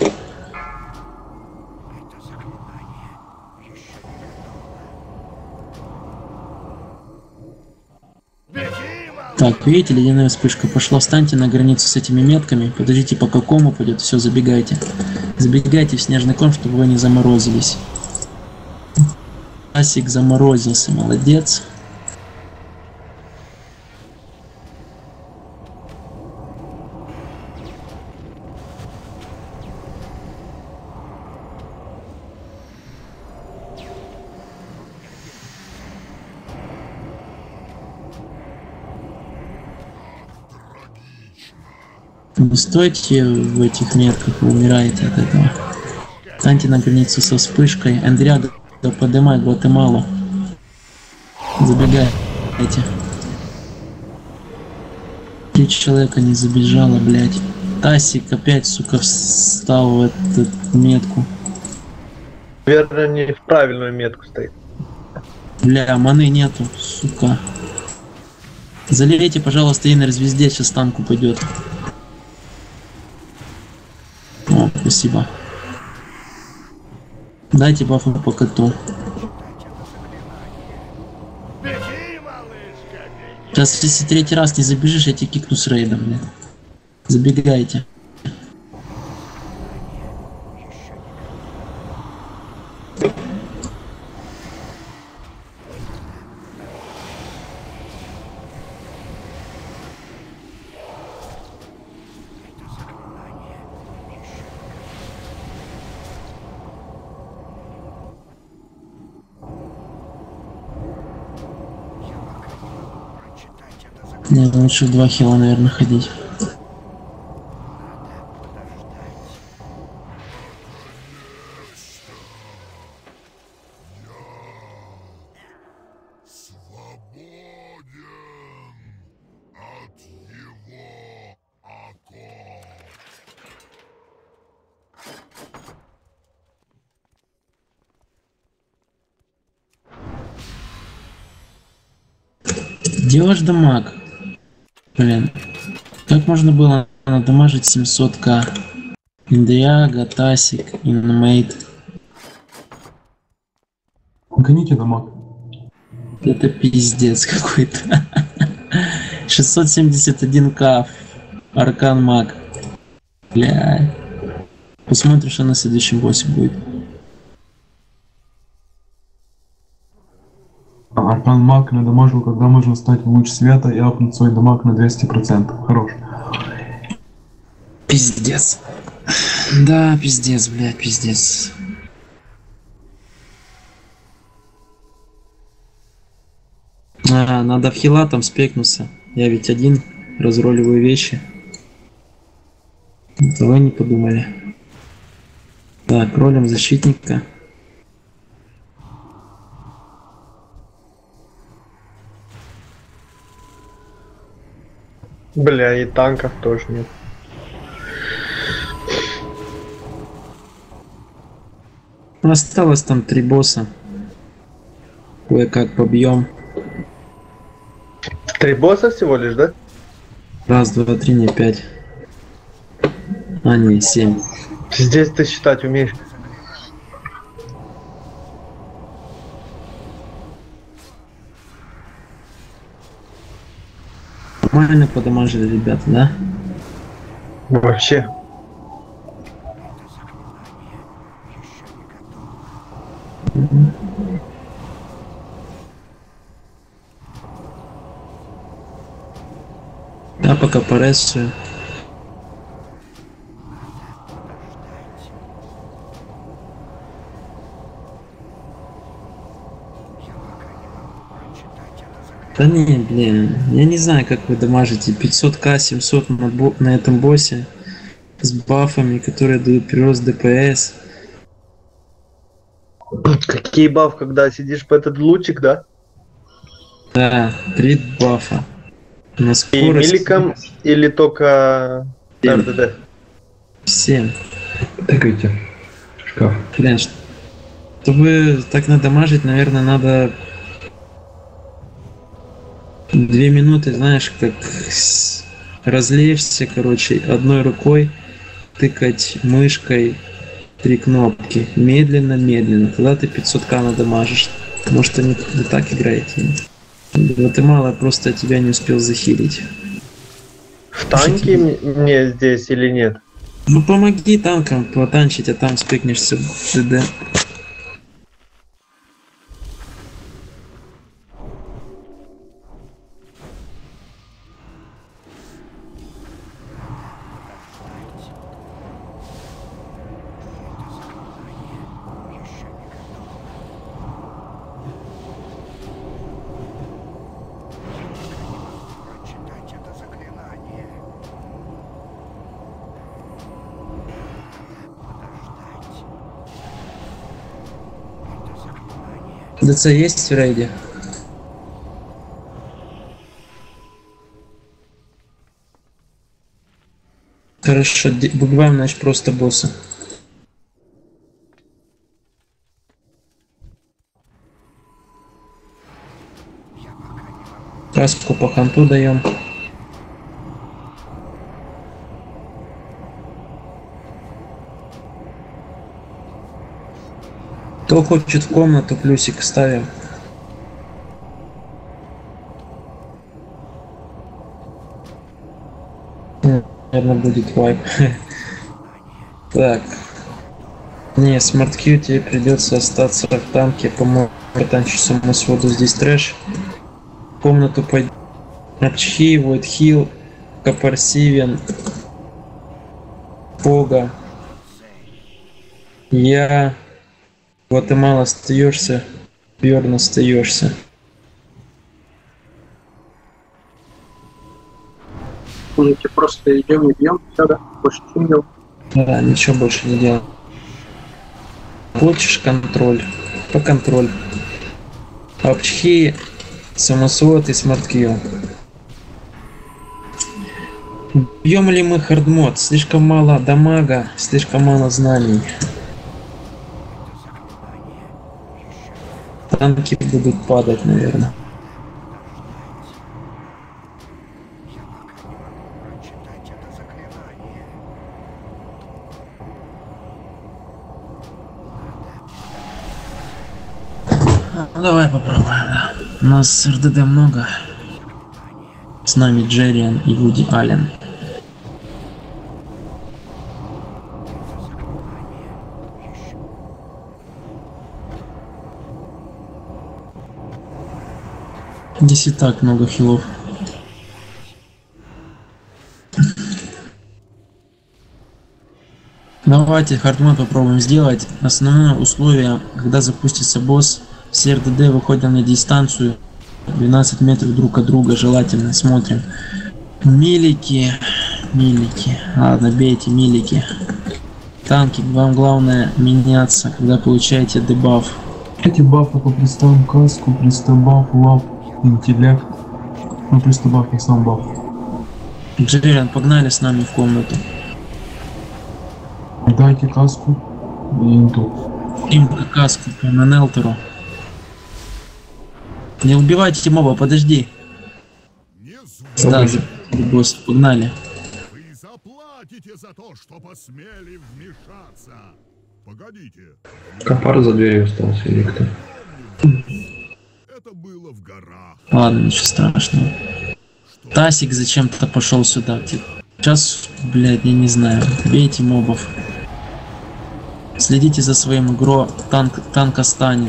Так, видите, ледяная вспышка пошла. Встаньте на границу с этими метками. Подождите, по какому пойдет. Все, забегайте. Забегайте в снежный ком, чтобы вы не заморозились. Асик заморозился, молодец. Не стойте в этих метках, вы умираете от этого. Встаньте на границу со вспышкой. Эндряга поднимай Гватемалу. Забегайте. 3 человека не забежало, блядь. Тасик опять, сука, встал в эту метку. Наверное, не в правильную метку стоит. Бля, маны нету, сука. Залейте, пожалуйста, инер везде, сейчас танк упадет. О, спасибо. Дайте бафу по коту. Сейчас, если 3-й раз не забежишь, я тебе кикну с рейдом, блин. Забегайте. Не, лучше 2 хила, наверное, ходить. Где ваш дамаг? Блин, как можно было надамажить 700к? Индриага, Тасик, Инмейт. Гоните дамаг. Это пиздец какой-то. 671к. Аркан Маг. Бля. Посмотрим, что на следующем боссе будет. Аркан Маг надамажил, когда можно встать в луч света и апнуть свой дамаг на 200%. Хорош. Пиздец. Да, пиздец, блядь, пиздец. Надо в хила там спекнуться. Я ведь один разроливаю вещи. Давай не подумали. Так, ролем защитника. Бля, и танков тоже нет. Осталось там 3 босса. Кое-как побьем. 3 босса всего лишь, да? Раз, два, три, не 5. А, не, 7. Здесь ты считать умеешь. Нормально подамажили ребята, да? Вообще. Да, пока по ресу. Да не, блин, я не знаю, как вы дамажите 500к, 700 на этом боссе с бафами, которые дают прирост ДПС. Какие баф, когда сидишь по этот лучик, да? Да, 3 бафа. На И скорость. миликом или только РДД? 7. Тыкайте. Шкаф. Блин, чтобы так надамажить, наверное, надо 2 минуты, знаешь, как развлечься, короче, одной рукой тыкать мышкой 3 кнопки. Медленно. Тогда ты 500к надамажишь. Может, они не так играете. Гватемала просто тебя не успел захилить. В танке мне здесь или нет? Ну помоги танкам потанчить, а там спекнешься в ДД. ДЦ есть в рейде? Хорошо, выбиваем, значит, просто босса. Каску по ханту даем. Кто хочет в комнату, плюсик ставим. Наверное, будет вайп. Так. Не, Smart Q тебе придется остаться в танке. По-моему, танчу самосводу здесь трэш. В комнату пойдет. Апчхи, Void Hill, Капарсивен, Пога. Я... Гватемала остаешься, Бьорн остаешься. Мы просто идем и бьем, все, да? Больше ничего не делаем. Да, ничего больше не делаем. Хочешь контроль? По контроль. Апчхи, самосвод и смарт-кью. Бьем ли мы хардмод? Слишком мало дамага, слишком мало знаний. Танки будут падать, наверное. Ну, давай попробуем, да. У нас РДД много. С нами Джерриан и Вуди Аллен. Здесь и так много хилов. Давайте хардмод попробуем сделать. Основное условие, когда запустится босс, все РДД выходим на дистанцию 12 метров друг от друга, желательно смотрим. Милики. Ладно, бейте милики. Танки, вам главное меняться, когда получаете дебаф. Эти бафы по приставам каску, пристабаф, лап, интеллект. Ну, пристабаф не сам баф. Джерриан, погнали с нами в комнату. Дайте каску и инту. Им каску по Нелтеру. Не убивайте моба, подожди. Да, босс, погнали. Вы заплатите за то, что посмели вмешаться. Погодите. Копар за дверью остался или кто? Это было в горах. Ладно, ничего страшного. Тасик зачем-то пошел сюда. Сейчас, блядь, я не знаю. Бейте мобов. Следите за своим игро. Танк останет.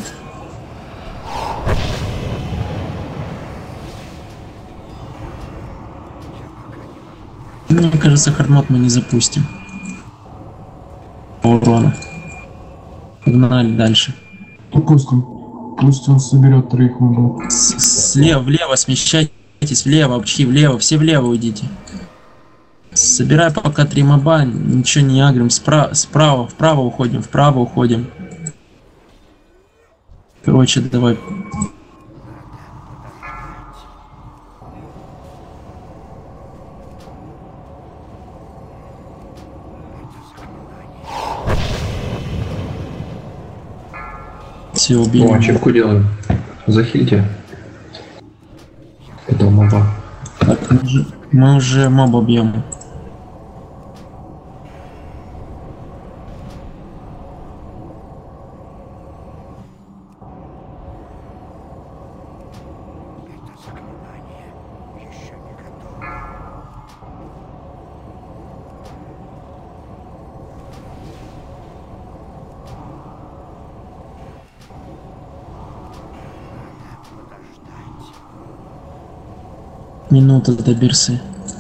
Мне кажется, хардмод мы не запустим. Урона. Погнали дальше. Допустим, пусть он соберет 3 мобов. Слева, влево смещайтесь, влево, вообще влево, все влево уйдите. Собирай пока 3 моба, ничего не агрим, вправо уходим. Короче, давай. Все, убили. О, ачивку делаем. Захильте. Это моба. Так, мы уже моба бьем. Минута до бирсы.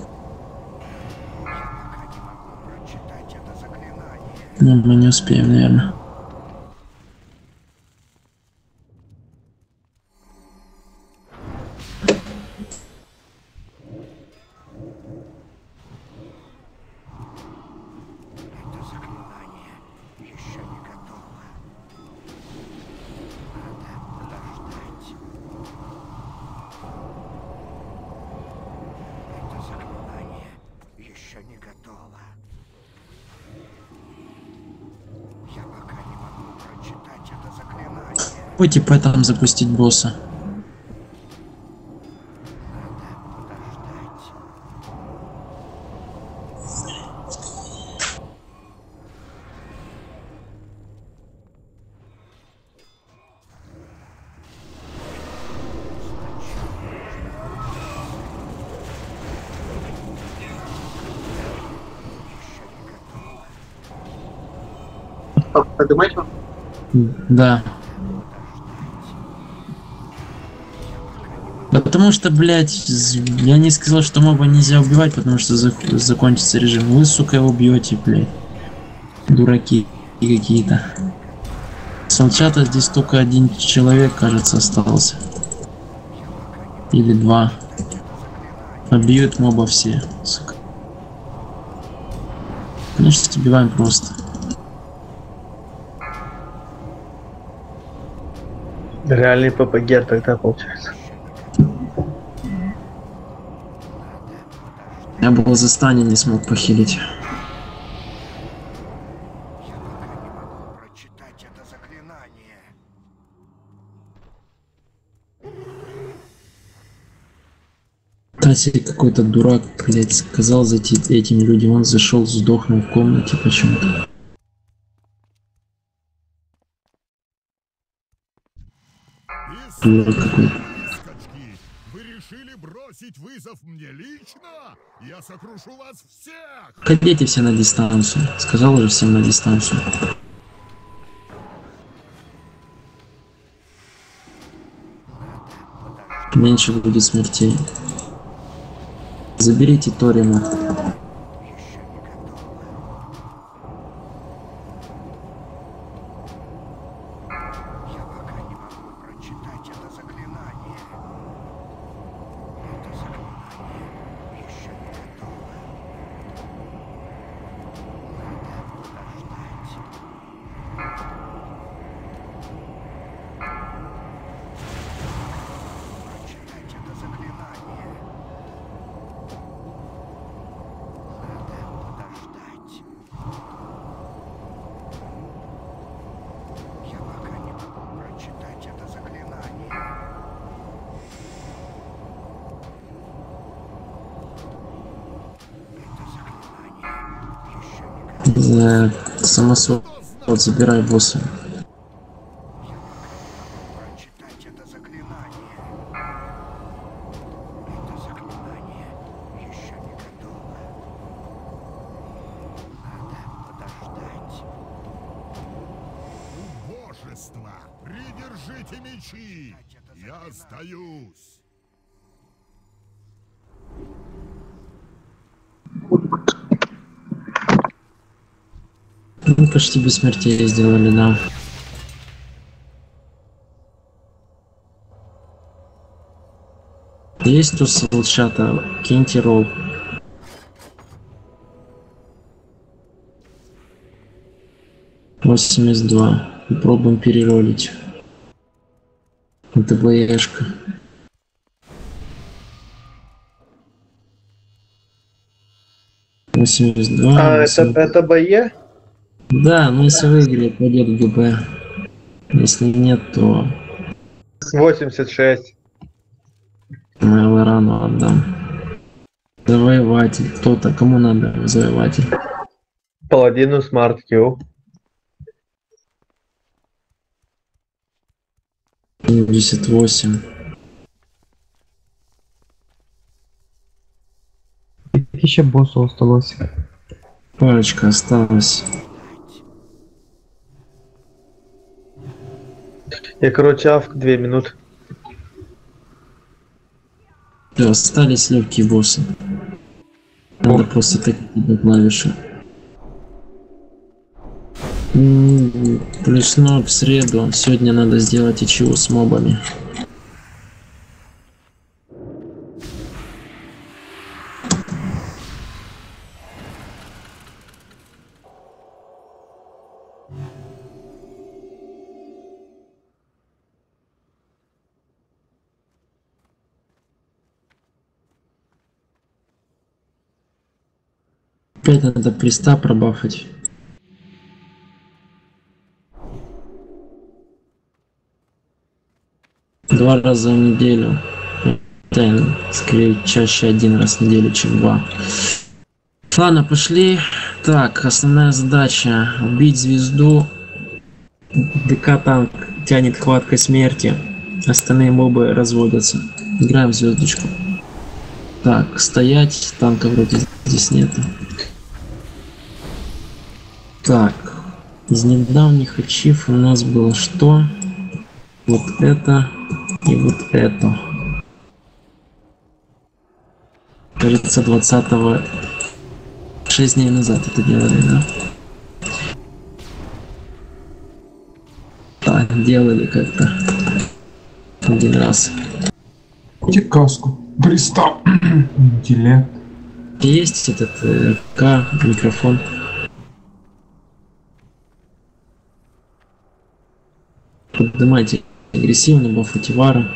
Не, мы не успеем, наверное. Попробуйте поэтому запустить босса. Поднимайте? Да. Потому что, блядь, я не сказал, что моба нельзя убивать, потому что закончится режим. Вы, сука, его убьете, блядь. Дураки какие-то. Солчата здесь только 1 человек, кажется, остался. Или 2. Побьют моба все, сука. Конечно, убиваем просто. Реальный ППГ тогда получается. Я был за Стани, не смог похилить. Тасик какой-то дурак, блядь, сказал зайти этим людям. Он зашел, сдохнул в комнате почему-то. Дурак какой-то. Вы решили бросить вызов мне лично? Я сокрушу вас всех! Ходите все на дистанцию. Сказал уже всем на дистанцию. Меньше будет смертей. Заберите Торима. Самосвод, забирай босса. Прочитать это заклинание. Это заклинание еще не готово. Надо подождать. Убожество! Придержите мечи! Я сдаюсь! Ну, почти бессмертие сделали, да. Есть тут с чата, киньте ролл. $82. Попробуем переролить. Это БЭшка. Это БЕ? Да, ну если выиграли, пойдет ГБ. Если нет, то 86. я Лорану отдам. Завоеватель. Кто-то, кому надо завоеватель? Паладину Smart Q. 78. 1000 боссов осталось. Парочка осталась. Я, короче, авк 2 минуты. Всё, остались легкие боссы. Надо просто тыкать на клавиши. Плюс 0 в среду. Сегодня надо сделать ИЧУ с мобами. Опять надо приста пробафать. Два раза в неделю. Скорее, чаще один раз в неделю, чем два. Ладно, пошли. Так, основная задача — убить звезду. ДК танк тянет хваткой смерти. Остальные мобы разводятся. Играем в звездочку. Так, стоять. Танка вроде здесь нету. Так, из недавних ачив у нас было что? Вот это и вот это. Кажется, 20-го 6 дней назад это делали, да? Так, делали как-то один раз. Где каску? Пристав. Интеллект. Есть этот микрофон. Поднимайте агрессивно, бафайте вара.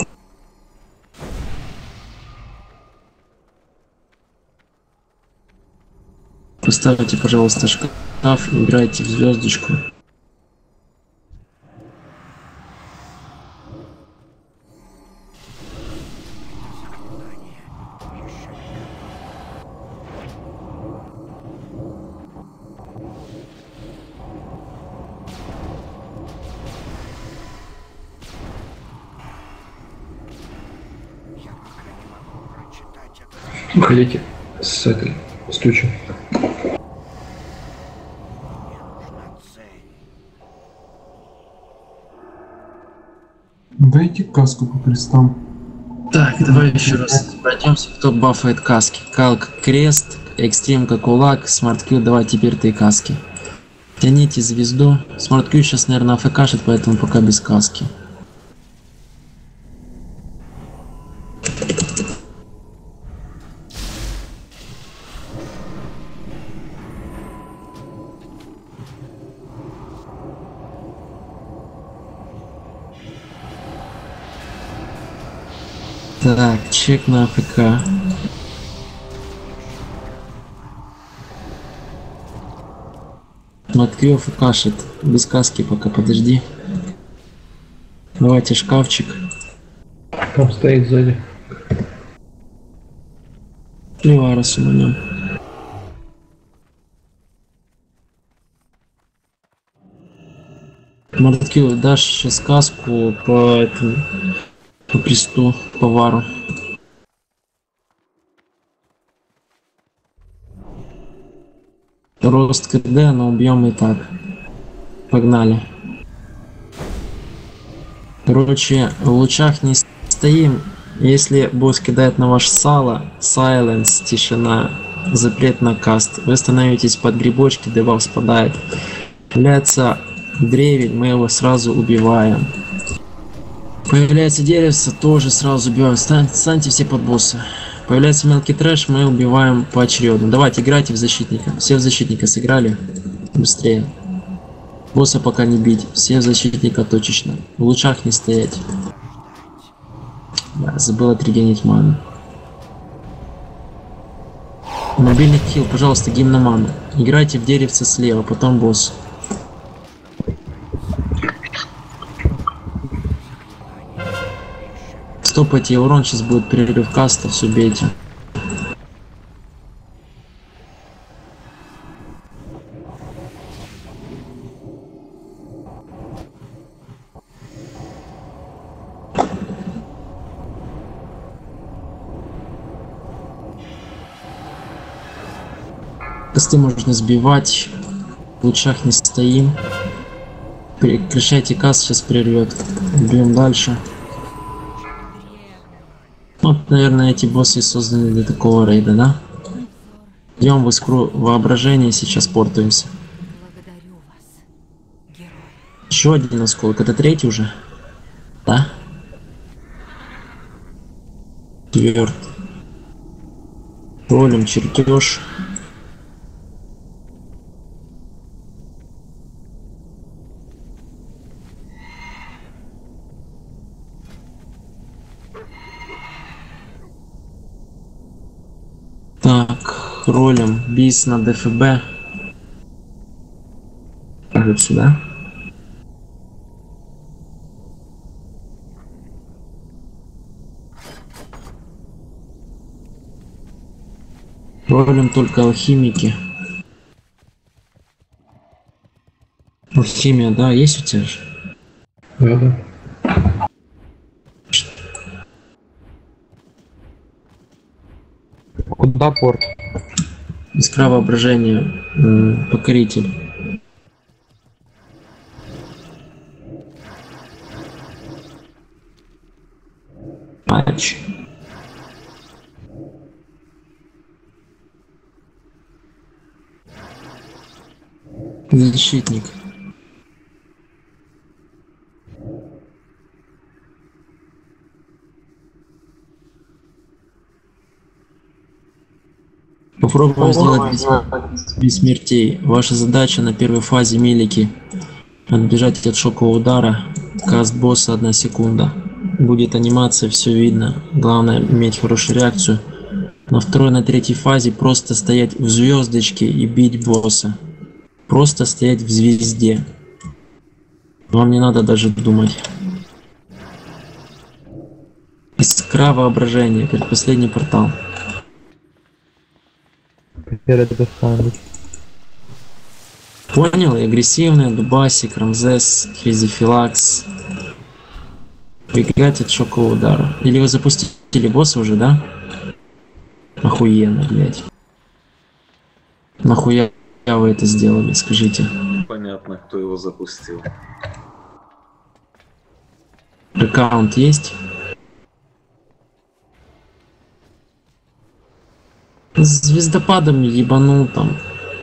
Поставьте, пожалуйста, шкаф, играйте в звездочку. Уходите с этой стучи. Дайте каску по крестам. Так, давай еще раз пройдемся, кто бафает каски. Калк крест, экстримка кулак, смарт-кью, давай теперь ты каски. Тяните звезду. Смарт-кью сейчас, наверное, афкашит, поэтому пока без каски. Так, чек на АФК. Маткью АФКшит. Без каски пока, подожди. Давайте шкафчик. Там стоит сзади. Ливара суманем. Марткил, дашь сейчас сказку по этому, по кресту, повару. Рост КД, но убьем и так. Погнали. Короче, в лучах не стоим. Если босс кидает на ваше сало, silence, тишина, запрет на каст. Вы становитесь под грибочки, дебаф спадает. Появляется древень, мы его сразу убиваем. Появляется деревце, тоже сразу убиваем. Станьте все под босса. Появляется мелкий трэш, мы убиваем поочередно. Давайте, играйте в защитника. Все в защитника сыграли. Быстрее. Босса пока не бить. Все в защитника точечно. В лучах не стоять. Да, забыл отрегенить ману. Мобильный хил, пожалуйста, гимн на ману. Играйте в деревце слева, потом босс. Стопайте урон, сейчас будет перерыв каста, все бейте. Касты можно сбивать, в лучах не стоим. Прекращайте каст, сейчас прервет. Бьем дальше. Вот, наверное, эти боссы созданы для такого рейда, да? Идем в искру воображения, сейчас портуемся. Еще один осколок, это третий уже? Да? Тверд. Ролим чертеж. Так, ролим бис на ДФБ. Вот сюда. Ролим только алхимики. Алхимия, да, есть у тебя же? Да. Куда порт? Искра воображения, покоритель. Матч. Защитник. Попробуем сделать без смертей. Ваша задача на первой фазе милики отбежать от шокового удара. Каст босса 1 секунда. Будет анимация, все видно. Главное иметь хорошую реакцию. На второй, на третьей фазе просто стоять в звездочке и бить босса. Просто стоять в звезде. Вам не надо даже думать. Искра воображения. Предпоследний портал. Понял? И агрессивная, Дубасик, Рамзес, Хризифилакс. Убегать от шокового удара. Или вы запустили босса уже, да? Охуенно, блядь. Нахуя вы это сделали, скажите? Понятно, кто его запустил. Аккаунт есть? Звездопадом ебанул там.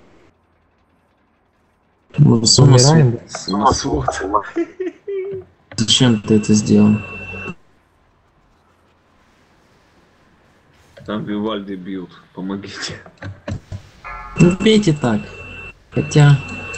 Самосвод. Зачем ты это сделал? Там Вивальди бьют, помогите. Ну пейте так. Хотя...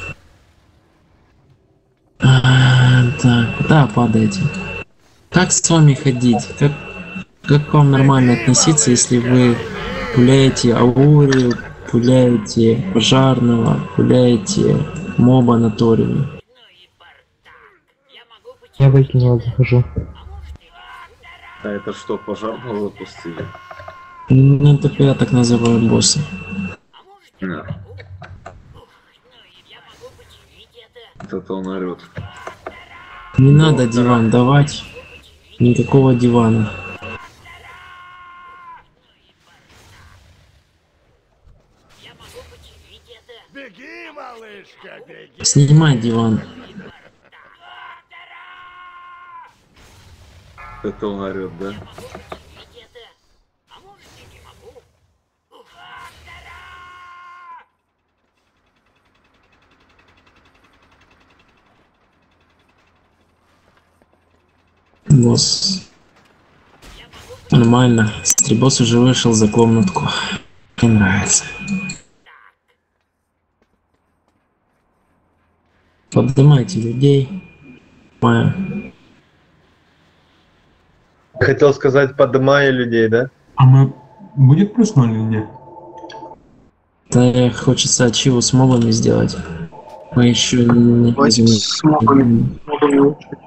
так, куда падаете? Как с вами ходить? Как к вам нормально относиться, если вы пуляете аурию, пуляете пожарного, пуляете моба на ториуме? Я в эти захожу. А это что, пожарного запустили? Ну, только я так называю босса. Да. Это он орёт. Не надо диван давать. Никакого дивана. Беги, малышка, беги! Снимай диван. Это он орет, да? Босс. Нормально. Стрибос уже вышел за комнатку. Мне нравится. Поднимайте людей. Понимаю. Хотел сказать, поднимая людей, да? А мы... Будет плюс 0 или нет? Да, хочется ачиву с мобами сделать. Мы еще не... Давайте с мобами.